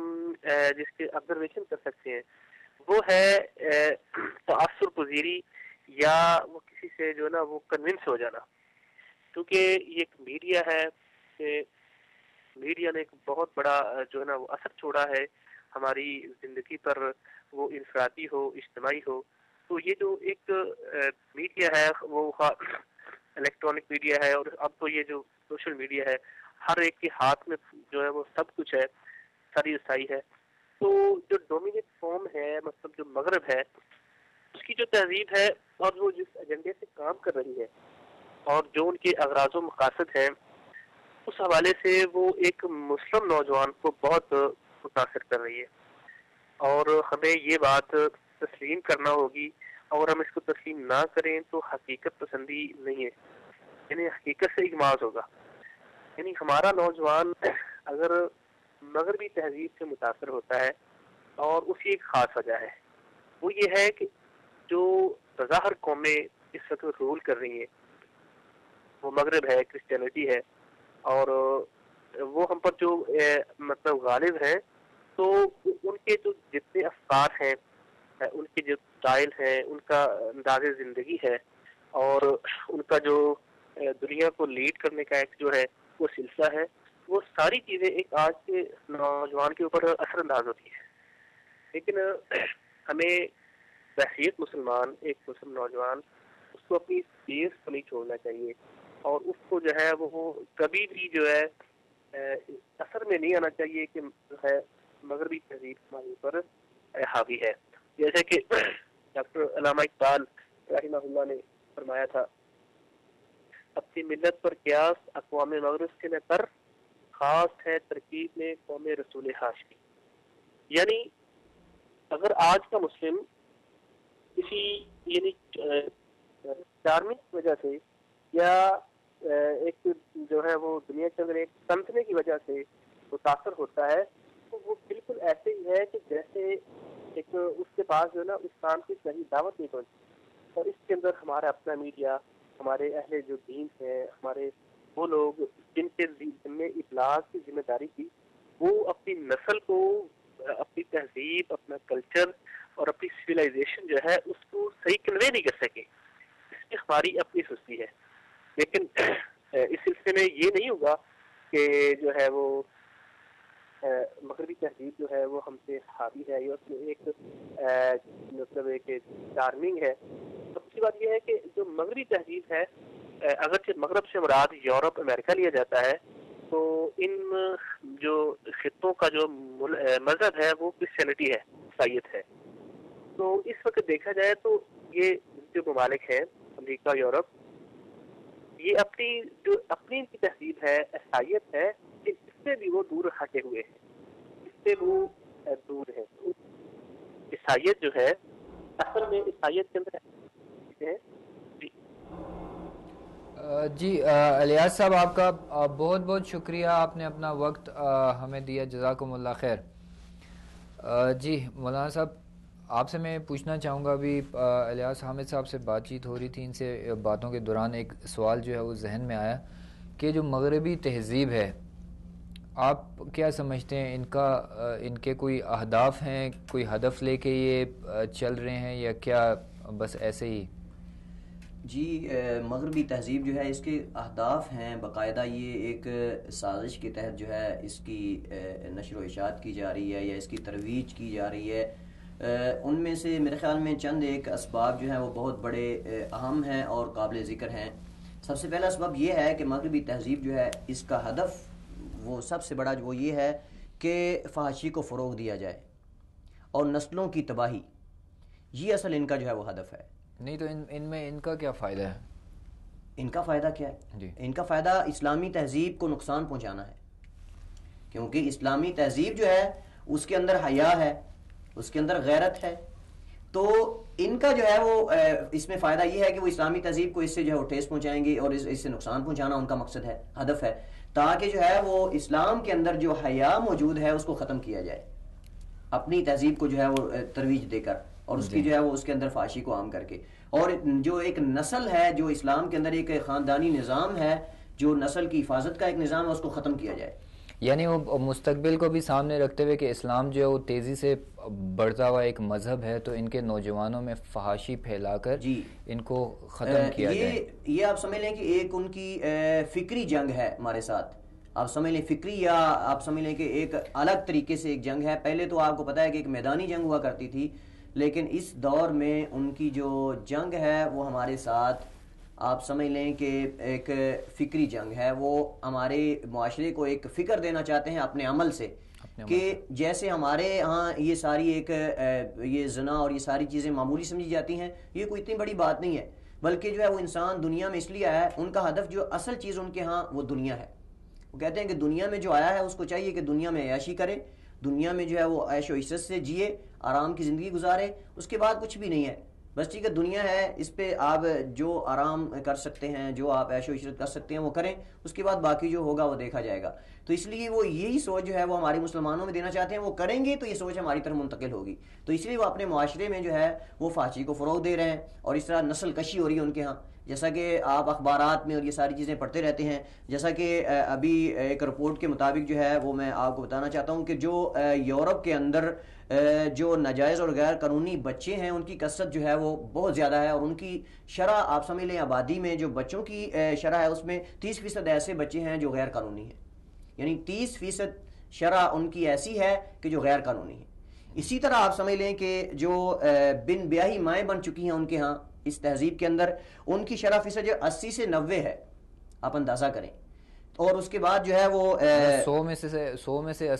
کے آبزرویشن کر سکتے ہیں، وہ ہے تاثر پذیری، یا وہ کسی سے جو ہے نا وہ کنونس ہو جانا. کیونکہ یہ ایک میڈیا ہے کہ میڈیا نے ایک بہت بڑا جو ہے نا وہ اثر چھوڑا ہے ہماری زندگی پر، وہ انفرادی ہو اجتماعی ہو. تو یہ جو ایک میڈیا ہے وہ الیکٹرانک میڈیا ہے، اور اب تو یہ جو سوشل میڈیا ہے ہر ایک کے ہاتھ میں جو ہے وہ سب کچھ ہے، ساری رسائی ہے. تو جو ڈومینیٹ فارم ہے، مطلب جو مغرب ہے، اس کی جو تہذیب ہے اور وہ جس ایجنڈے سے کام کر رہی ہے اور جو ان کے اغراض و مقاصد ہیں، اس حوالے سے وہ ایک مسلم نوجوان کو بہت متاثر کر رہی ہے. اور ہمیں یہ بات تسلیم کرنا ہوگی، اور ہم اس کو تسلیم نہ کریں تو حقیقت پسندی نہیں ہے، یعنی حقیقت سے اغماض ہوگا. یعنی ہمارا نوجوان اگر مغربی تہذیب سے متاثر ہوتا ہے، اور اس کی ایک خاص وجہ ہے، وہ یہ ہے کہ جو بظاہر قومیں اس وقت رول کر رہی ہیں وہ مغرب ہے، کرسچینٹی ہے، اور وہ ہم پر جو مطلب غالب ہیں، تو ان کے جو جتنے افکار ہیں، ان کے جو اسٹائل ہیں، ان کا انداز زندگی ہے، اور ان کا جو دنیا کو لیڈ کرنے کا ایک جو ہے وہ سلسلہ ہے، وہ ساری چیزیں ایک آج کے نوجوان کے اوپر اثر انداز ہوتی ہے. لیکن ہمیں بحیثیت مسلمان، ایک مسلم نوجوان، اس کو اپنی اسپیس کو نہیں چھوڑنا چاہیے، اور اس کو جو ہے وہ کبھی بھی جو ہے اثر میں نہیں آنا چاہیے کہ جو ہے مغربی تہذیب ہمارے اوپر حاوی ہے. جیسے کہ ڈاکٹر علامہ اقبال رحمہ اللہ نے فرمایا تھا، اپنی ملت پر قیاس اقوام مغرب سے نہ کر، خاص ہے ترکیب میں قوم رسول ہاشمی. یعنی اگر آج کا مسلم کسی یعنی چارمنگ کی وجہ سے، یا ایک جو ہے وہ دنیا کے اندر ایک سمجھنے کی وجہ سے متاثر ہوتا ہے، تو وہ بالکل ایسے ہی ہے کہ جیسے ایک اس کے پاس جو ہے نا اسلام کی صحیح دعوت نہیں پہنچی. اور اس کے اندر ہمارا اپنا میڈیا، ہمارے اہل جو دین ہیں، ہمارے وہ لوگ جن کے ذمہ ابلاغ کی ذمہ داری تھی، وہ اپنی نسل کو اپنی تہذیب، اپنا کلچر اور اپنی سویلائزیشن جو ہے اس کو صحیح کنوے نہیں کر سکے. اس میں ہماری اپنی سستی ہے. لیکن اس سلسلے میں یہ نہیں ہوگا کہ جو ہے وہ مغربی تہذیب جو ہے وہ ہم سے حاوی ہے، یا اس میں ایک مطلب ایک چارمنگ ہے. دوسری بات یہ ہے کہ جو مغربی تہذیب ہے، اگرچہ مغرب سے مراد یورپ، امریکہ لیا جاتا ہے، تو ان جو خطوں کا جو مذہب ہے وہ کرسچینٹی ہے، عیسائیت ہے. تو اس وقت دیکھا جائے تو یہ جو ممالک ہیں، امریکہ، یورپ، یہ اپنی ان کی تہذیب ہے، عیسائیت ہے، اس سے بھی وہ دور ہٹے ہوئے ہیں، اس سے وہ دور ہے. عیسائیت جو ہے اصل میں عیسائیت کے اندر ہے. جی الیاس صاحب، آپ کا بہت بہت شکریہ، آپ نے اپنا وقت ہمیں دیا، جزاکم اللہ خیر. جی مولانا صاحب، آپ سے میں پوچھنا چاہوں گا، ابھی الیاس حامد صاحب سے بات چیت ہو رہی تھی، ان سے باتوں کے دوران ایک سوال جو ہے وہ ذہن میں آیا کہ جو مغربی تہذیب ہے، آپ کیا سمجھتے ہیں ان کے کوئی اہداف ہیں، کوئی ہدف لے کے یہ چل رہے ہیں، یا کیا بس ایسے ہی؟ جی مغربی تہذیب جو ہے اس کے اہداف ہیں، باقاعدہ یہ ایک سازش کے تحت جو ہے اس کی نشر و اشاعت کی جا رہی ہے یا اس کی ترویج کی جا رہی ہے. ان میں سے میرے خیال میں چند ایک اسباب جو ہیں وہ بہت بڑے اہم ہیں اور قابل ذکر ہیں. سب سے پہلا اسباب یہ ہے کہ مغربی تہذیب جو ہے اس کا ہدف وہ سب سے بڑا وہ یہ ہے کہ فحاشی کو فروغ دیا جائے اور نسلوں کی تباہی. یہ اصل ان کا جو ہے وہ ہدف ہے. نہیں تو ان میں ان کا کیا فائدہ ہے؟ ان کا فائدہ کیا ہے؟ جی، ان کا فائدہ اسلامی تہذیب کو نقصان پہنچانا ہے، کیونکہ اسلامی تہذیب جو ہے اس کے اندر حیا ہے، اس کے اندر غیرت ہے. تو ان کا جو ہے وہ اس میں فائدہ یہ ہے کہ وہ اسلامی تہذیب کو اس سے جو ہے وہ ٹھیس پہنچائیں گے، اور اس سے نقصان پہنچانا ان کا مقصد ہے، ہدف ہے، تاکہ جو ہے وہ اسلام کے اندر جو حیا موجود ہے اس کو ختم کیا جائے، اپنی تہذیب کو جو ہے وہ ترویج دے کر، اور اس کی جو ہے وہ اس کے اندر فحاشی کو عام کر کے. اور جو ایک نسل ہے، جو اسلام کے اندر ایک خاندانی نظام ہے جو نسل کی حفاظت کا ایک نظام ہے اس کو ختم کیا جائے. یعنی وہ مستقبل کو بھی سامنے رکھتے ہوئے کہ اسلام جو ہے وہ تیزی سے بڑھتا ہوا ایک مذہب ہے، تو ان کے نوجوانوں میں فحاشی پھیلا کر ان کو ختم کیا جائے. یہ آپ سمجھ لیں کہ ایک ان کی فکری جنگ ہے ہمارے ساتھ. آپ سمجھ لیں فکری، یا آپ سمجھ لیں کہ ایک الگ طریقے سے ایک جنگ ہے. پہلے تو آپ کو پتا ہے کہ ایک میدانی جنگ ہوا کرتی تھی، لیکن اس دور میں ان کی جو جنگ ہے وہ ہمارے ساتھ آپ سمجھ لیں کہ ایک فکری جنگ ہے. وہ ہمارے معاشرے کو ایک فکر دینا چاہتے ہیں اپنے عمل سے، کہ جیسے ہمارے ہاں یہ ساری ایک یہ زنا اور یہ ساری چیزیں معمولی سمجھی جاتی ہیں، یہ کوئی اتنی بڑی بات نہیں ہے، بلکہ جو ہے وہ انسان دنیا میں اس لیے آیا ہے، ان کا ہدف جو اصل چیز ان کے ہاں وہ دنیا ہے. وہ کہتے ہیں کہ دنیا میں جو آیا ہے اس کو چاہیے کہ دنیا میں عیاشی کرے، دنیا میں جو ہے وہ عیش و عشرت سے جیے، آرام کی زندگی گزارے، اس کے بعد کچھ بھی نہیں ہے. بس ٹھیک ہے دنیا ہے، اس پہ آپ جو آرام کر سکتے ہیں، جو آپ عیش و عشرت کر سکتے ہیں وہ کریں، اس کے بعد باقی جو ہوگا وہ دیکھا جائے گا. تو اس لیے وہ یہی سوچ جو ہے وہ ہمارے مسلمانوں میں دینا چاہتے ہیں. وہ کریں گے تو یہ سوچ ہماری طرف منتقل ہوگی. تو اس لیے وہ اپنے معاشرے میں جو ہے وہ فحاشی کو فروغ دے رہے ہیں، اور اس طرح نسل کشی ہو رہی ہے ان کے ہاں. جیسا کہ آپ اخبارات میں اور یہ ساری چیزیں پڑھتے رہتے ہیں. جیسا کہ ابھی ایک رپورٹ کے مطابق جو ہے وہ میں آپ کو بتانا چاہتا ہوں کہ جو یورپ کے اندر جو ناجائز اور غیر قانونی بچے ہیں ان کی کثرت جو ہے وہ بہت زیادہ ہے، اور ان کی شرح آپ سمجھ لیں آبادی میں جو بچوں کی شرح ہے اس میں 30% ایسے بچے ہیں جو غیر قانونی ہیں. یعنی 30% شرح ان کی ایسی ہے کہ جو غیر قانونی ہے. اسی طرح آپ سمجھ لیں کہ جو بن بیاہی مائیں بن چکی ہیں ان کے ہاں اس تہذیب کے اندر، ان کی شرح فیصد جو 80 سے 90 ہے، آپ اندازہ کریں. اور اس کے بعد جو ہے وہ 100 میں سے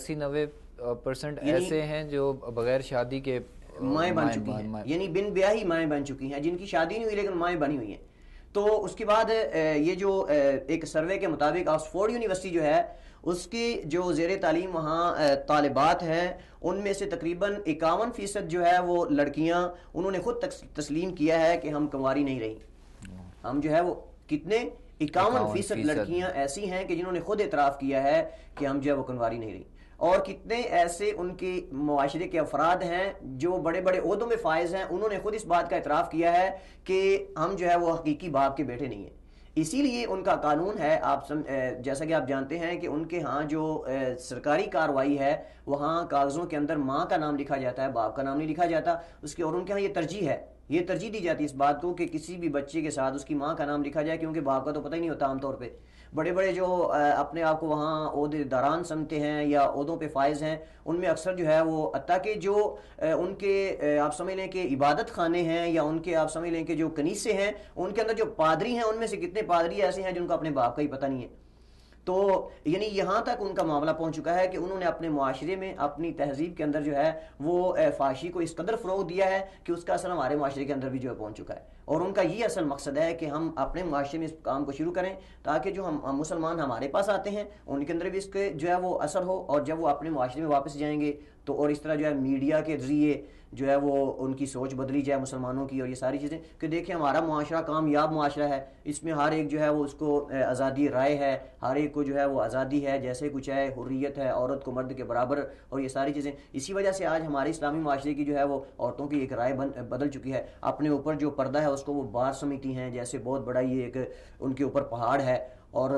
80-90% ایسے ہیں جو بغیر شادی کے مائیں بن چکی ہیں، یعنی بن بیاہی مائیں بن چکی ہیں، جن کی شادی نہیں ہوئی لیکن مائیں بنی ہوئی ہیں. تو اس کے بعد یہ جو ایک سروے کے مطابق آکسفورڈ یونیورسٹی جو ہے اس کی جو زیر تعلیم وہاں طالبات ہیں ان میں سے تقریباً 51% جو ہے وہ لڑکیاں انہوں نے خود تسلیم کیا ہے کہ ہم کنواری نہیں رہی. ہم جو ہے وہ کتنے 51% لڑکیاں ایسی ہیں کہ جنہوں نے خود اعتراف کیا ہے کہ ہم جو ہے وہ کنواری نہیں رہی. اور کتنے ایسے ان کے معاشرے کے افراد ہیں جو بڑے بڑے عہدوں میں فائز ہیں، انہوں نے خود اس بات کا اعتراف کیا ہے کہ ہم جو ہے وہ حقیقی باپ کے بیٹے نہیں ہیں. اسی لیے ان کا قانون ہے، آپ جیسا کہ آپ جانتے ہیں کہ ان کے ہاں جو سرکاری کارروائی ہے وہاں کاغذوں کے اندر ماں کا نام لکھا جاتا ہے، باپ کا نام نہیں لکھا جاتا اس کے. اور ان کے ہاں یہ ترجیح ہے، یہ ترجیح دی جاتی ہے اس بات کو کہ کسی بھی بچے کے ساتھ اس کی ماں کا نام لکھا جائے، کیونکہ باپ کا تو پتہ ہی نہیں ہوتا. عام طور پہ بڑے بڑے جو اپنے آپ کو وہاں عہدے داران سمجھتے ہیں یا عہدوں پہ فائز ہیں، ان میں اکثر جو ہے وہ حتیٰ کہ جو ان کے آپ سمجھ لیں کہ عبادت خانے ہیں یا ان کے آپ سمجھ لیں کہ جو کنیسے ہیں ان کے اندر جو پادری ہیں ان میں سے کتنے پادری ایسے ہیں جن کو اپنے باپ کا ہی پتہ نہیں ہے. تو یعنی یہاں تک ان کا معاملہ پہنچ چکا ہے کہ انہوں نے اپنے معاشرے میں اپنی تہذیب کے اندر جو ہے وہ فحاشی کو اس قدر فروغ دیا ہے کہ اس کا اثر ہمارے معاشرے کے اندر بھی جو ہے پہنچ چکا ہے. اور ان کا یہ اصل مقصد ہے کہ ہم اپنے معاشرے میں اس کام کو شروع کریں تاکہ جو ہم مسلمان ہمارے پاس آتے ہیں ان کے اندر بھی اس کے جو ہے وہ اثر ہو، اور جب وہ اپنے معاشرے میں واپس جائیں گے تو اور اس طرح جو ہے میڈیا کے ذریعے جو ہے وہ ان کی سوچ بدلی جائے مسلمانوں کی. اور یہ ساری چیزیں کہ دیکھیں ہمارا معاشرہ کامیاب معاشرہ ہے، اس میں ہر ایک جو ہے وہ اس کو آزادی رائے ہے، ہر ایک کو جو ہے وہ آزادی ہے، جیسے کچھ ہے حریت ہے، عورت کو مرد کے برابر اور یہ ساری چیزیں. اسی وجہ سے آج ہمارے اسلامی معاشرے کی جو ہے وہ عورتوں کی ایک رائے بدل چکی ہے. اپنے اوپر جو پردہ ہے اس کو وہ بار سمجھتی ہیں جیسے بہت بڑا یہ ایک ان کے اوپر پہاڑ ہے، اور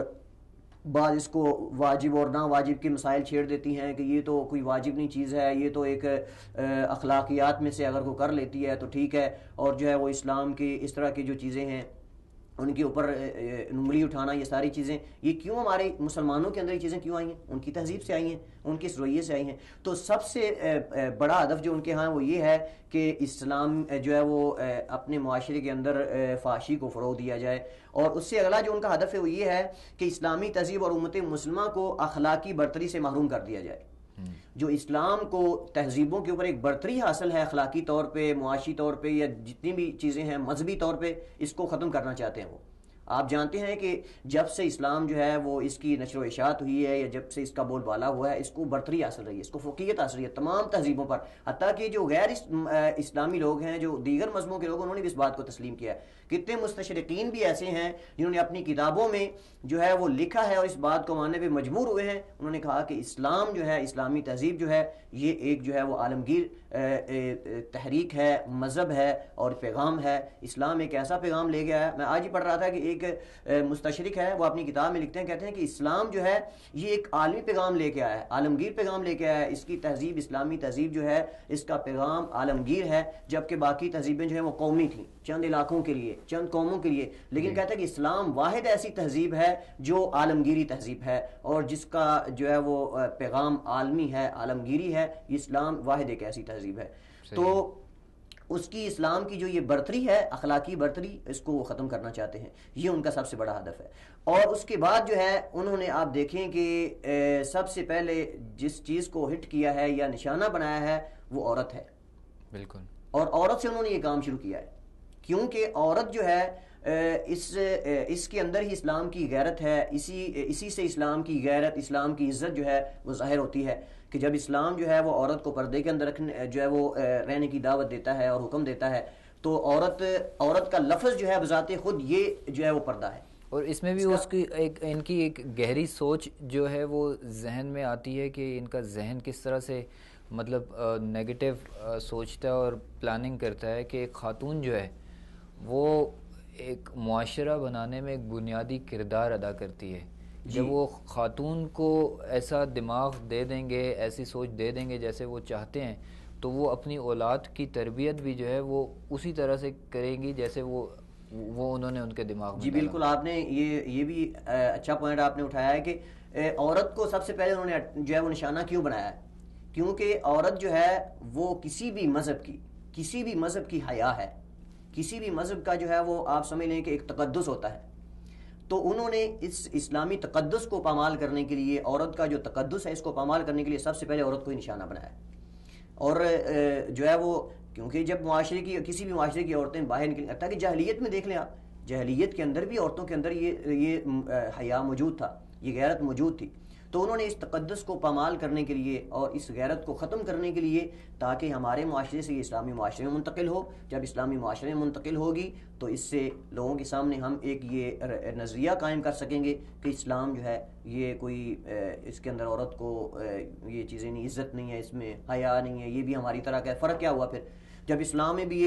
بعض اس کو واجب اور ناواجب کے مسائل چھیڑ دیتی ہیں کہ یہ تو کوئی واجب نہیں چیز ہے، یہ تو ایک اخلاقیات میں سے اگر کوئی کر لیتی ہے تو ٹھیک ہے. اور جو ہے وہ اسلام کی اس طرح کی جو چیزیں ہیں ان کے اوپر انگلی اٹھانا، یہ ساری چیزیں یہ کیوں ہمارے مسلمانوں کے اندر یہ چیزیں کیوں آئی ہیں؟ ان کی تہذیب سے آئی ہیں، ان کے اس رویے سے آئی ہیں. تو سب سے بڑا ہدف جو ان کے ہاں وہ یہ ہے کہ اسلام جو ہے وہ اپنے معاشرے کے اندر فحاشی کو فروغ دیا جائے. اور اس سے اگلا جو ان کا ہدف ہے وہ یہ ہے کہ اسلامی تہذیب اور امت مسلمہ کو اخلاقی برتری سے محروم کر دیا جائے. جو اسلام کو تہذیبوں کے اوپر ایک برتری حاصل ہے اخلاقی طور پہ، معاشی طور پہ، یا جتنی بھی چیزیں ہیں مذہبی طور پہ، اس کو ختم کرنا چاہتے ہیں وہ. آپ جانتے ہیں کہ جب سے اسلام جو ہے وہ اس کی نشر و اشاعت ہوئی ہے یا جب سے اس کا بول بالا ہوا ہے، اس کو برتری حاصل رہی ہے، اس کو فوقیت حاصل رہی ہے تمام تہذیبوں پر. حتیٰ کہ جو غیر اسلامی لوگ ہیں، جو دیگر مذہبوں کے لوگ، انہوں نے بھی اس بات کو تسلیم کیا ہے. کتنے مستشرقین بھی ایسے ہیں جنہوں نے اپنی کتابوں میں جو ہے وہ لکھا ہے اور اس بات کو ماننے پہ مجبور ہوئے ہیں. انہوں نے کہا کہ اسلام جو ہے، اسلامی تہذیب جو ہے، یہ ایک جو ہے وہ عالمگیر تحریک ہے، مذہب ہے اور پیغام ہے. اسلام ایک ایسا پیغام لے گیا ہے. میں آج ہی پڑھ رہا تھا کہ ایک مستشرق ہے، وہ اپنی کتاب میں لکھتے ہیں، کہتے ہیں کہ اسلام جو ہے یہ ایک عالمی پیغام لے کے آیا ہے، عالمگیر پیغام لے کے آیا ہے. اس کی تہذیب، اسلامی تہذیب جو ہے اس کا پیغام عالمگیر ہے، جبکہ باقی تہذیبیں جو ہیں وہ قومی تھیں، چند علاقوں کے لیے، چند قوموں کے لیے. لیکن کہتا ہے کہ اسلام واحد ایسی تہذیب ہے جو عالمگیری تہذیب ہے، اور جس کا جو ہے وہ پیغام عالمی ہے، عالمگیری ہے. اسلام واحد ایک ایسی تہذیب ہے. تو اس کی اسلام کی جو یہ برتری ہے، اخلاقی برتری، اس کو وہ ختم کرنا چاہتے ہیں. یہ ان کا سب سے بڑا ہدف ہے. اور اس کے بعد جو ہے انہوں نے، آپ دیکھیں کہ سب سے پہلے جس چیز کو ہٹ کیا ہے یا نشانہ بنایا ہے وہ عورت ہے. بالکل. اور عورت سے انہوں نے یہ کام شروع کیا ہے، کیونکہ عورت جو ہے اس کے اندر ہی اسلام کی غیرت ہے. اسی سے اسلام کی غیرت، اسلام کی عزت جو ہے وہ ظاہر ہوتی ہے کہ جب اسلام جو ہے وہ عورت کو پردے کے اندر جو ہے وہ رہنے کی دعوت دیتا ہے اور حکم دیتا ہے، تو عورت کا لفظ جو ہے بذات خود یہ جو ہے وہ پردہ ہے. اور اس میں بھی اس کی ان کی ایک گہری سوچ جو ہے وہ ذہن میں آتی ہے کہ ان کا ذہن کس طرح سے مطلب نیگیٹو سوچتا ہے اور پلاننگ کرتا ہے کہ ایک خاتون جو ہے وہ ایک معاشرہ بنانے میں ایک بنیادی کردار ادا کرتی ہے. جب وہ خاتون کو ایسا دماغ دے دیں گے، ایسی سوچ دے دیں گے جیسے وہ چاہتے ہیں، تو وہ اپنی اولاد کی تربیت بھی جو ہے وہ اسی طرح سے کریں گی جیسے وہ انہوں نے ان کے دماغ میں. جی بالکل، آپ نے یہ بھی اچھا پوائنٹ آپ نے اٹھایا ہے کہ عورت کو سب سے پہلے انہوں نے جو ہے وہ نشانہ کیوں بنایا ہے؟ کیونکہ عورت جو ہے وہ کسی بھی مذہب کی حیا ہے. کسی بھی مذہب کا جو ہے وہ آپ سمجھ لیں کہ ایک تقدس ہوتا ہے. تو انہوں نے اس اسلامی تقدس کو پامال کرنے کے لیے، عورت کا جو تقدس ہے اس کو پامال کرنے کے لیے سب سے پہلے عورت کو ہی نشانہ بنایا. اور جو ہے وہ کیونکہ جب کسی بھی معاشرے کی عورتیں باہر نکلیں، حتیٰ کہ جاہلیت میں دیکھ لیں آپ، جاہلیت کے اندر بھی عورتوں کے اندر یہ حیا موجود تھا، یہ غیرت موجود تھی. تو انہوں نے اس تقدس کو پامال کرنے کے لیے اور اس غیرت کو ختم کرنے کے لیے، تاکہ ہمارے معاشرے سے یہ اسلامی معاشرے میں منتقل ہو. جب اسلامی معاشرے میں منتقل ہوگی تو اس سے لوگوں کے سامنے ہم ایک یہ نظریہ قائم کر سکیں گے کہ اسلام جو ہے یہ کوئی اس کے اندر عورت کو یہ چیزیں نہیں، عزت نہیں ہے، اس میں حیا نہیں ہے، یہ بھی ہماری طرح کا ہے. فرق کیا ہوا پھر جب اسلام میں بھی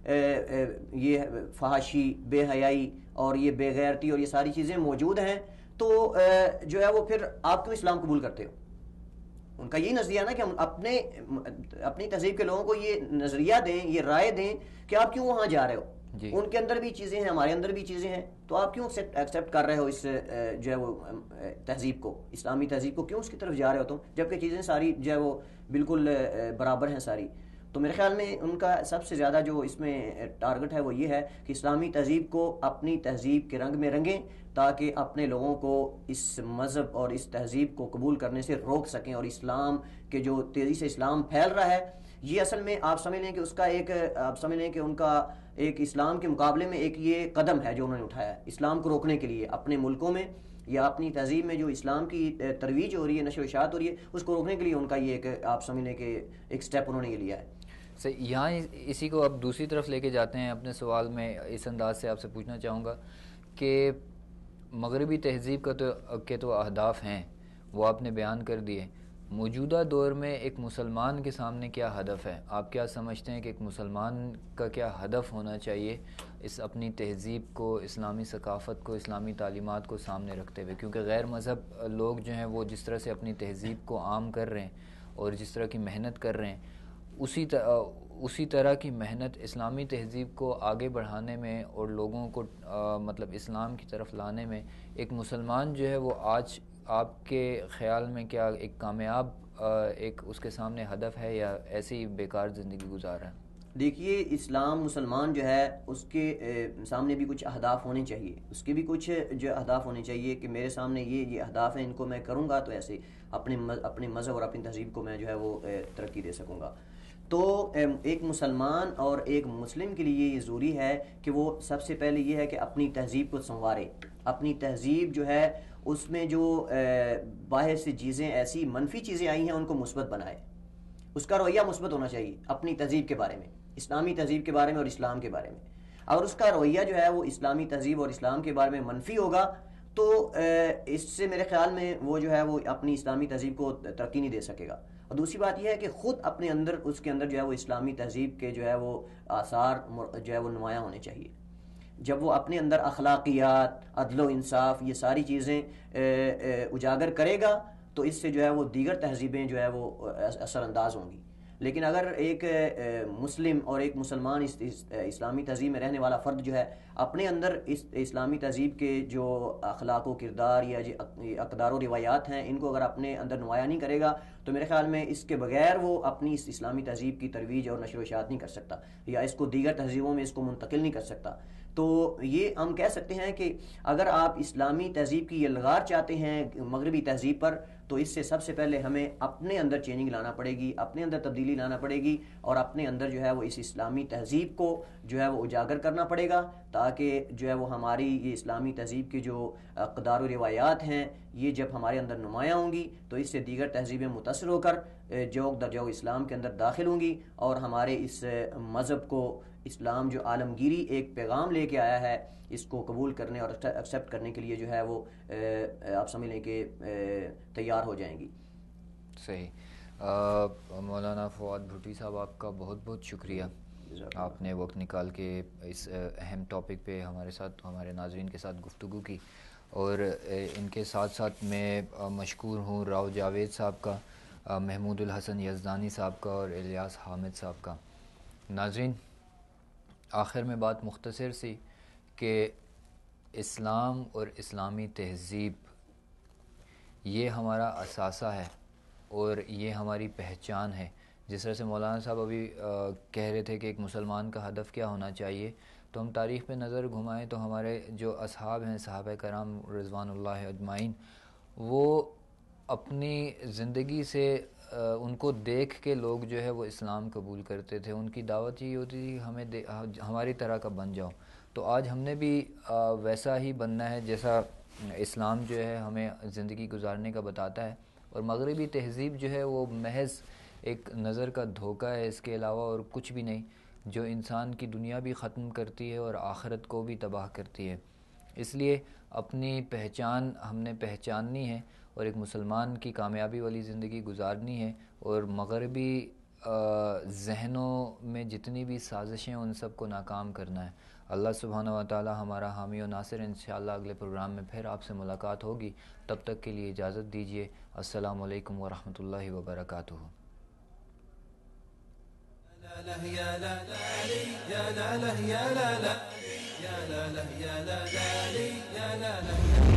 یہ فحاشی، بے حیائی اور یہ بے غیرتی اور یہ ساری چیزیں موجود ہیں، تو جو ہے وہ پھر آپ کیوں اسلام قبول کرتے ہو؟ ان کا یہی نظریہ نا کہ ہم اپنی تہذیب کے لوگوں کو یہ نظریہ دیں، یہ رائے دیں کہ آپ کیوں وہاں جا رہے ہو. جی. ان کے اندر بھی چیزیں ہیں، ہمارے اندر بھی چیزیں ہیں، تو آپ کیوں ایکسیپٹ کر رہے ہو اس جو ہے وہ تہذیب کو، اسلامی تہذیب کو کیوں اس کی طرف جا رہے ہو تم، جبکہ چیزیں ساری جو ہے وہ بالکل برابر ہیں ساری. تو میرے خیال میں ان کا سب سے زیادہ جو اس میں ٹارگٹ ہے وہ یہ ہے کہ اسلامی تہذیب کو اپنی تہذیب کے رنگ میں رنگیں، تاکہ اپنے لوگوں کو اس مذہب اور اس تہذیب کو قبول کرنے سے روک سکیں. اور اسلام کے جو تیزی سے اسلام پھیل رہا ہے، یہ اصل میں آپ سمجھ لیں کہ اس کا آپ سمجھ لیں کہ ان کا ایک اسلام کے مقابلے میں ایک یہ قدم ہے جو انہوں نے اٹھایا ہے اسلام کو روکنے کے لیے. اپنے ملکوں میں یا اپنی تہذیب میں جو اسلام کی ترویج ہو رہی ہے، نشر و اشاعت ہو رہی ہے، اس کو روکنے کے لیے ان کا یہ ایک آپ سمجھ لیں کہ ایک سٹیپ انہوں نے یہ لیا ہے. یہاں اسی کو اب دوسری طرف لے کے جاتے ہیں. اپنے سوال میں اس انداز سے آپ سے پوچھنا چاہوں گا کہ مغربی تہذیب کے تو اہداف ہیں، وہ آپ نے بیان کر دیے. موجودہ دور میں ایک مسلمان کے سامنے کیا ہدف ہے؟ آپ کیا سمجھتے ہیں کہ ایک مسلمان کا کیا ہدف ہونا چاہیے اس اپنی تہذیب کو، اسلامی ثقافت کو، اسلامی تعلیمات کو سامنے رکھتے ہوئے؟ کیونکہ غیر مذہب لوگ جو ہیں وہ جس طرح سے اپنی تہذیب کو عام کر رہے ہیں اور جس طرح کی محنت کر رہے ہیں، اسی طرح کی محنت اسلامی تہذیب کو آگے بڑھانے میں اور لوگوں کو مطلب اسلام کی طرف لانے میں ایک مسلمان جو ہے وہ آج آپ کے خیال میں کیا ایک کامیاب ایک اس کے سامنے ہدف ہے یا ایسی ہی بیکار زندگی گزار رہا ہے؟ دیکھیے، اسلام مسلمان جو ہے اس کے سامنے بھی کچھ اہداف ہونے چاہیے، اس کے بھی کچھ جو اہداف ہونے چاہیے کہ میرے سامنے یہ اہداف ہیں، ان کو میں کروں گا تو ایسے اپنے مذہب اور اپنی تہذیب کو میں جو ہے وہ ترقی دے سکوں گا. تو ایک مسلمان اور ایک مسلم کے لیے یہ ضروری ہے کہ وہ سب سے پہلے یہ ہے کہ اپنی تہذیب کو سنوارے. اپنی تہذیب جو ہے اس میں جو باہر سے چیزیں، ایسی منفی چیزیں آئی ہیں، ان کو مثبت بنائے. اس کا رویہ مثبت ہونا چاہیے اپنی تہذیب کے بارے میں، اسلامی تہذیب کے بارے میں اور اسلام کے بارے میں. اگر اس کا رویہ جو ہے وہ اسلامی تہذیب اور اسلام کے بارے میں منفی ہوگا تو اس سے میرے خیال میں وہ جو ہے وہ اپنی اسلامی تہذیب کو ترقی نہیں دے سکے گا. اور دوسری بات یہ ہے کہ خود اپنے اندر اس کے اندر جو ہے وہ اسلامی تہذیب کے جو ہے وہ آثار جو ہے وہ نمایاں ہونے چاہیے. جب وہ اپنے اندر اخلاقیات، عدل و انصاف، یہ ساری چیزیں اجاگر کرے گا تو اس سے جو ہے وہ دیگر تہذیبیں جو ہے وہ اثر انداز ہوں گی. لیکن اگر ایک مسلم اور ایک مسلمان اسلامی تہذیب میں رہنے والا فرد جو ہے اپنے اندر اس اسلامی تہذیب کے جو اخلاق و کردار یا اقدار و روایات ہیں ان کو اگر اپنے اندر نمایاں نہیں کرے گا تو میرے خیال میں اس کے بغیر وہ اپنی اس اسلامی تہذیب کی ترویج اور نشر و اشاعت نہیں کر سکتا یا اس کو دیگر تہذیبوں میں اس کو منتقل نہیں کر سکتا. تو یہ ہم کہہ سکتے ہیں کہ اگر آپ اسلامی تہذیب کی یلغار چاہتے ہیں مغربی تہذیب پر تو اس سے سب سے پہلے ہمیں اپنے اندر چینجنگ لانا پڑے گی، اپنے اندر تبدیلی لانا پڑے گی اور اپنے اندر جو ہے وہ اس اسلامی تہذیب کو جو ہے وہ اجاگر کرنا پڑے گا تاکہ جو ہے وہ ہماری یہ اسلامی تہذیب کی جو اقدار و روایات ہیں یہ جب ہمارے اندر نمایاں ہوں گی تو اس سے دیگر تہذیبیں متاثر ہو کر جوگ در جوگ اسلام کے اندر داخل ہوں گی اور ہمارے اس مذہب کو اسلام جو عالمگیری ایک پیغام لے کے آیا ہے اس کو قبول کرنے اور ایکسیپٹ کرنے کے لیے جو ہے وہ آپ سمجھ لیں کہ تیار ہو جائیں گی. صحیح. مولانا فواد بھٹی صاحب آپ کا بہت بہت شکریہ، آپ نے وقت نکال کے اس اہم ٹاپک پہ ہمارے ساتھ ہمارے ناظرین کے ساتھ گفتگو کی. اور ان کے ساتھ ساتھ میں مشکور ہوں راؤ جاوید صاحب کا، محمود الحسن یزدانی صاحب کا اور الیاس حامد صاحب کا. ناظرین آخر میں بات مختصر سی کہ اسلام اور اسلامی تہذیب یہ ہمارا اثاثہ ہے اور یہ ہماری پہچان ہے. جس طرح سے مولانا صاحب ابھی کہہ رہے تھے کہ ایک مسلمان کا ہدف کیا ہونا چاہیے، تو ہم تاریخ پہ نظر گھمائیں تو ہمارے جو اصحاب ہیں صحابہ کرام رضوان اللہ اجمعین، وہ اپنی زندگی سے ان کو دیکھ کے لوگ جو ہے وہ اسلام قبول کرتے تھے. ان کی دعوت یہ ہوتی تھی ہمیں ہماری طرح کا بن جاؤ. تو آج ہم نے بھی ویسا ہی بننا ہے جیسا اسلام جو ہے ہمیں زندگی گزارنے کا بتاتا ہے. اور مغربی تہذیب جو ہے وہ محض ایک نظر کا دھوکہ ہے، اس کے علاوہ اور کچھ بھی نہیں، جو انسان کی دنیا بھی ختم کرتی ہے اور آخرت کو بھی تباہ کرتی ہے. اس لیے اپنی پہچان ہم نے پہچاننی ہے اور ایک مسلمان کی کامیابی والی زندگی گزارنی ہے اور مغربی ذہنوں میں جتنی بھی سازشیں ان سب کو ناکام کرنا ہے. اللہ سبحانہ و تعالی ہمارا حامی و ناصر. انشاءاللہ اگلے پروگرام میں پھر آپ سے ملاقات ہوگی. تب تک کے لیے اجازت دیجیے. السلام علیکم ورحمۃ اللہ وبرکاتہ. لا لا يا لا لا يا لا لا يا لا لا يا لا لا يا لا لا يا لا لا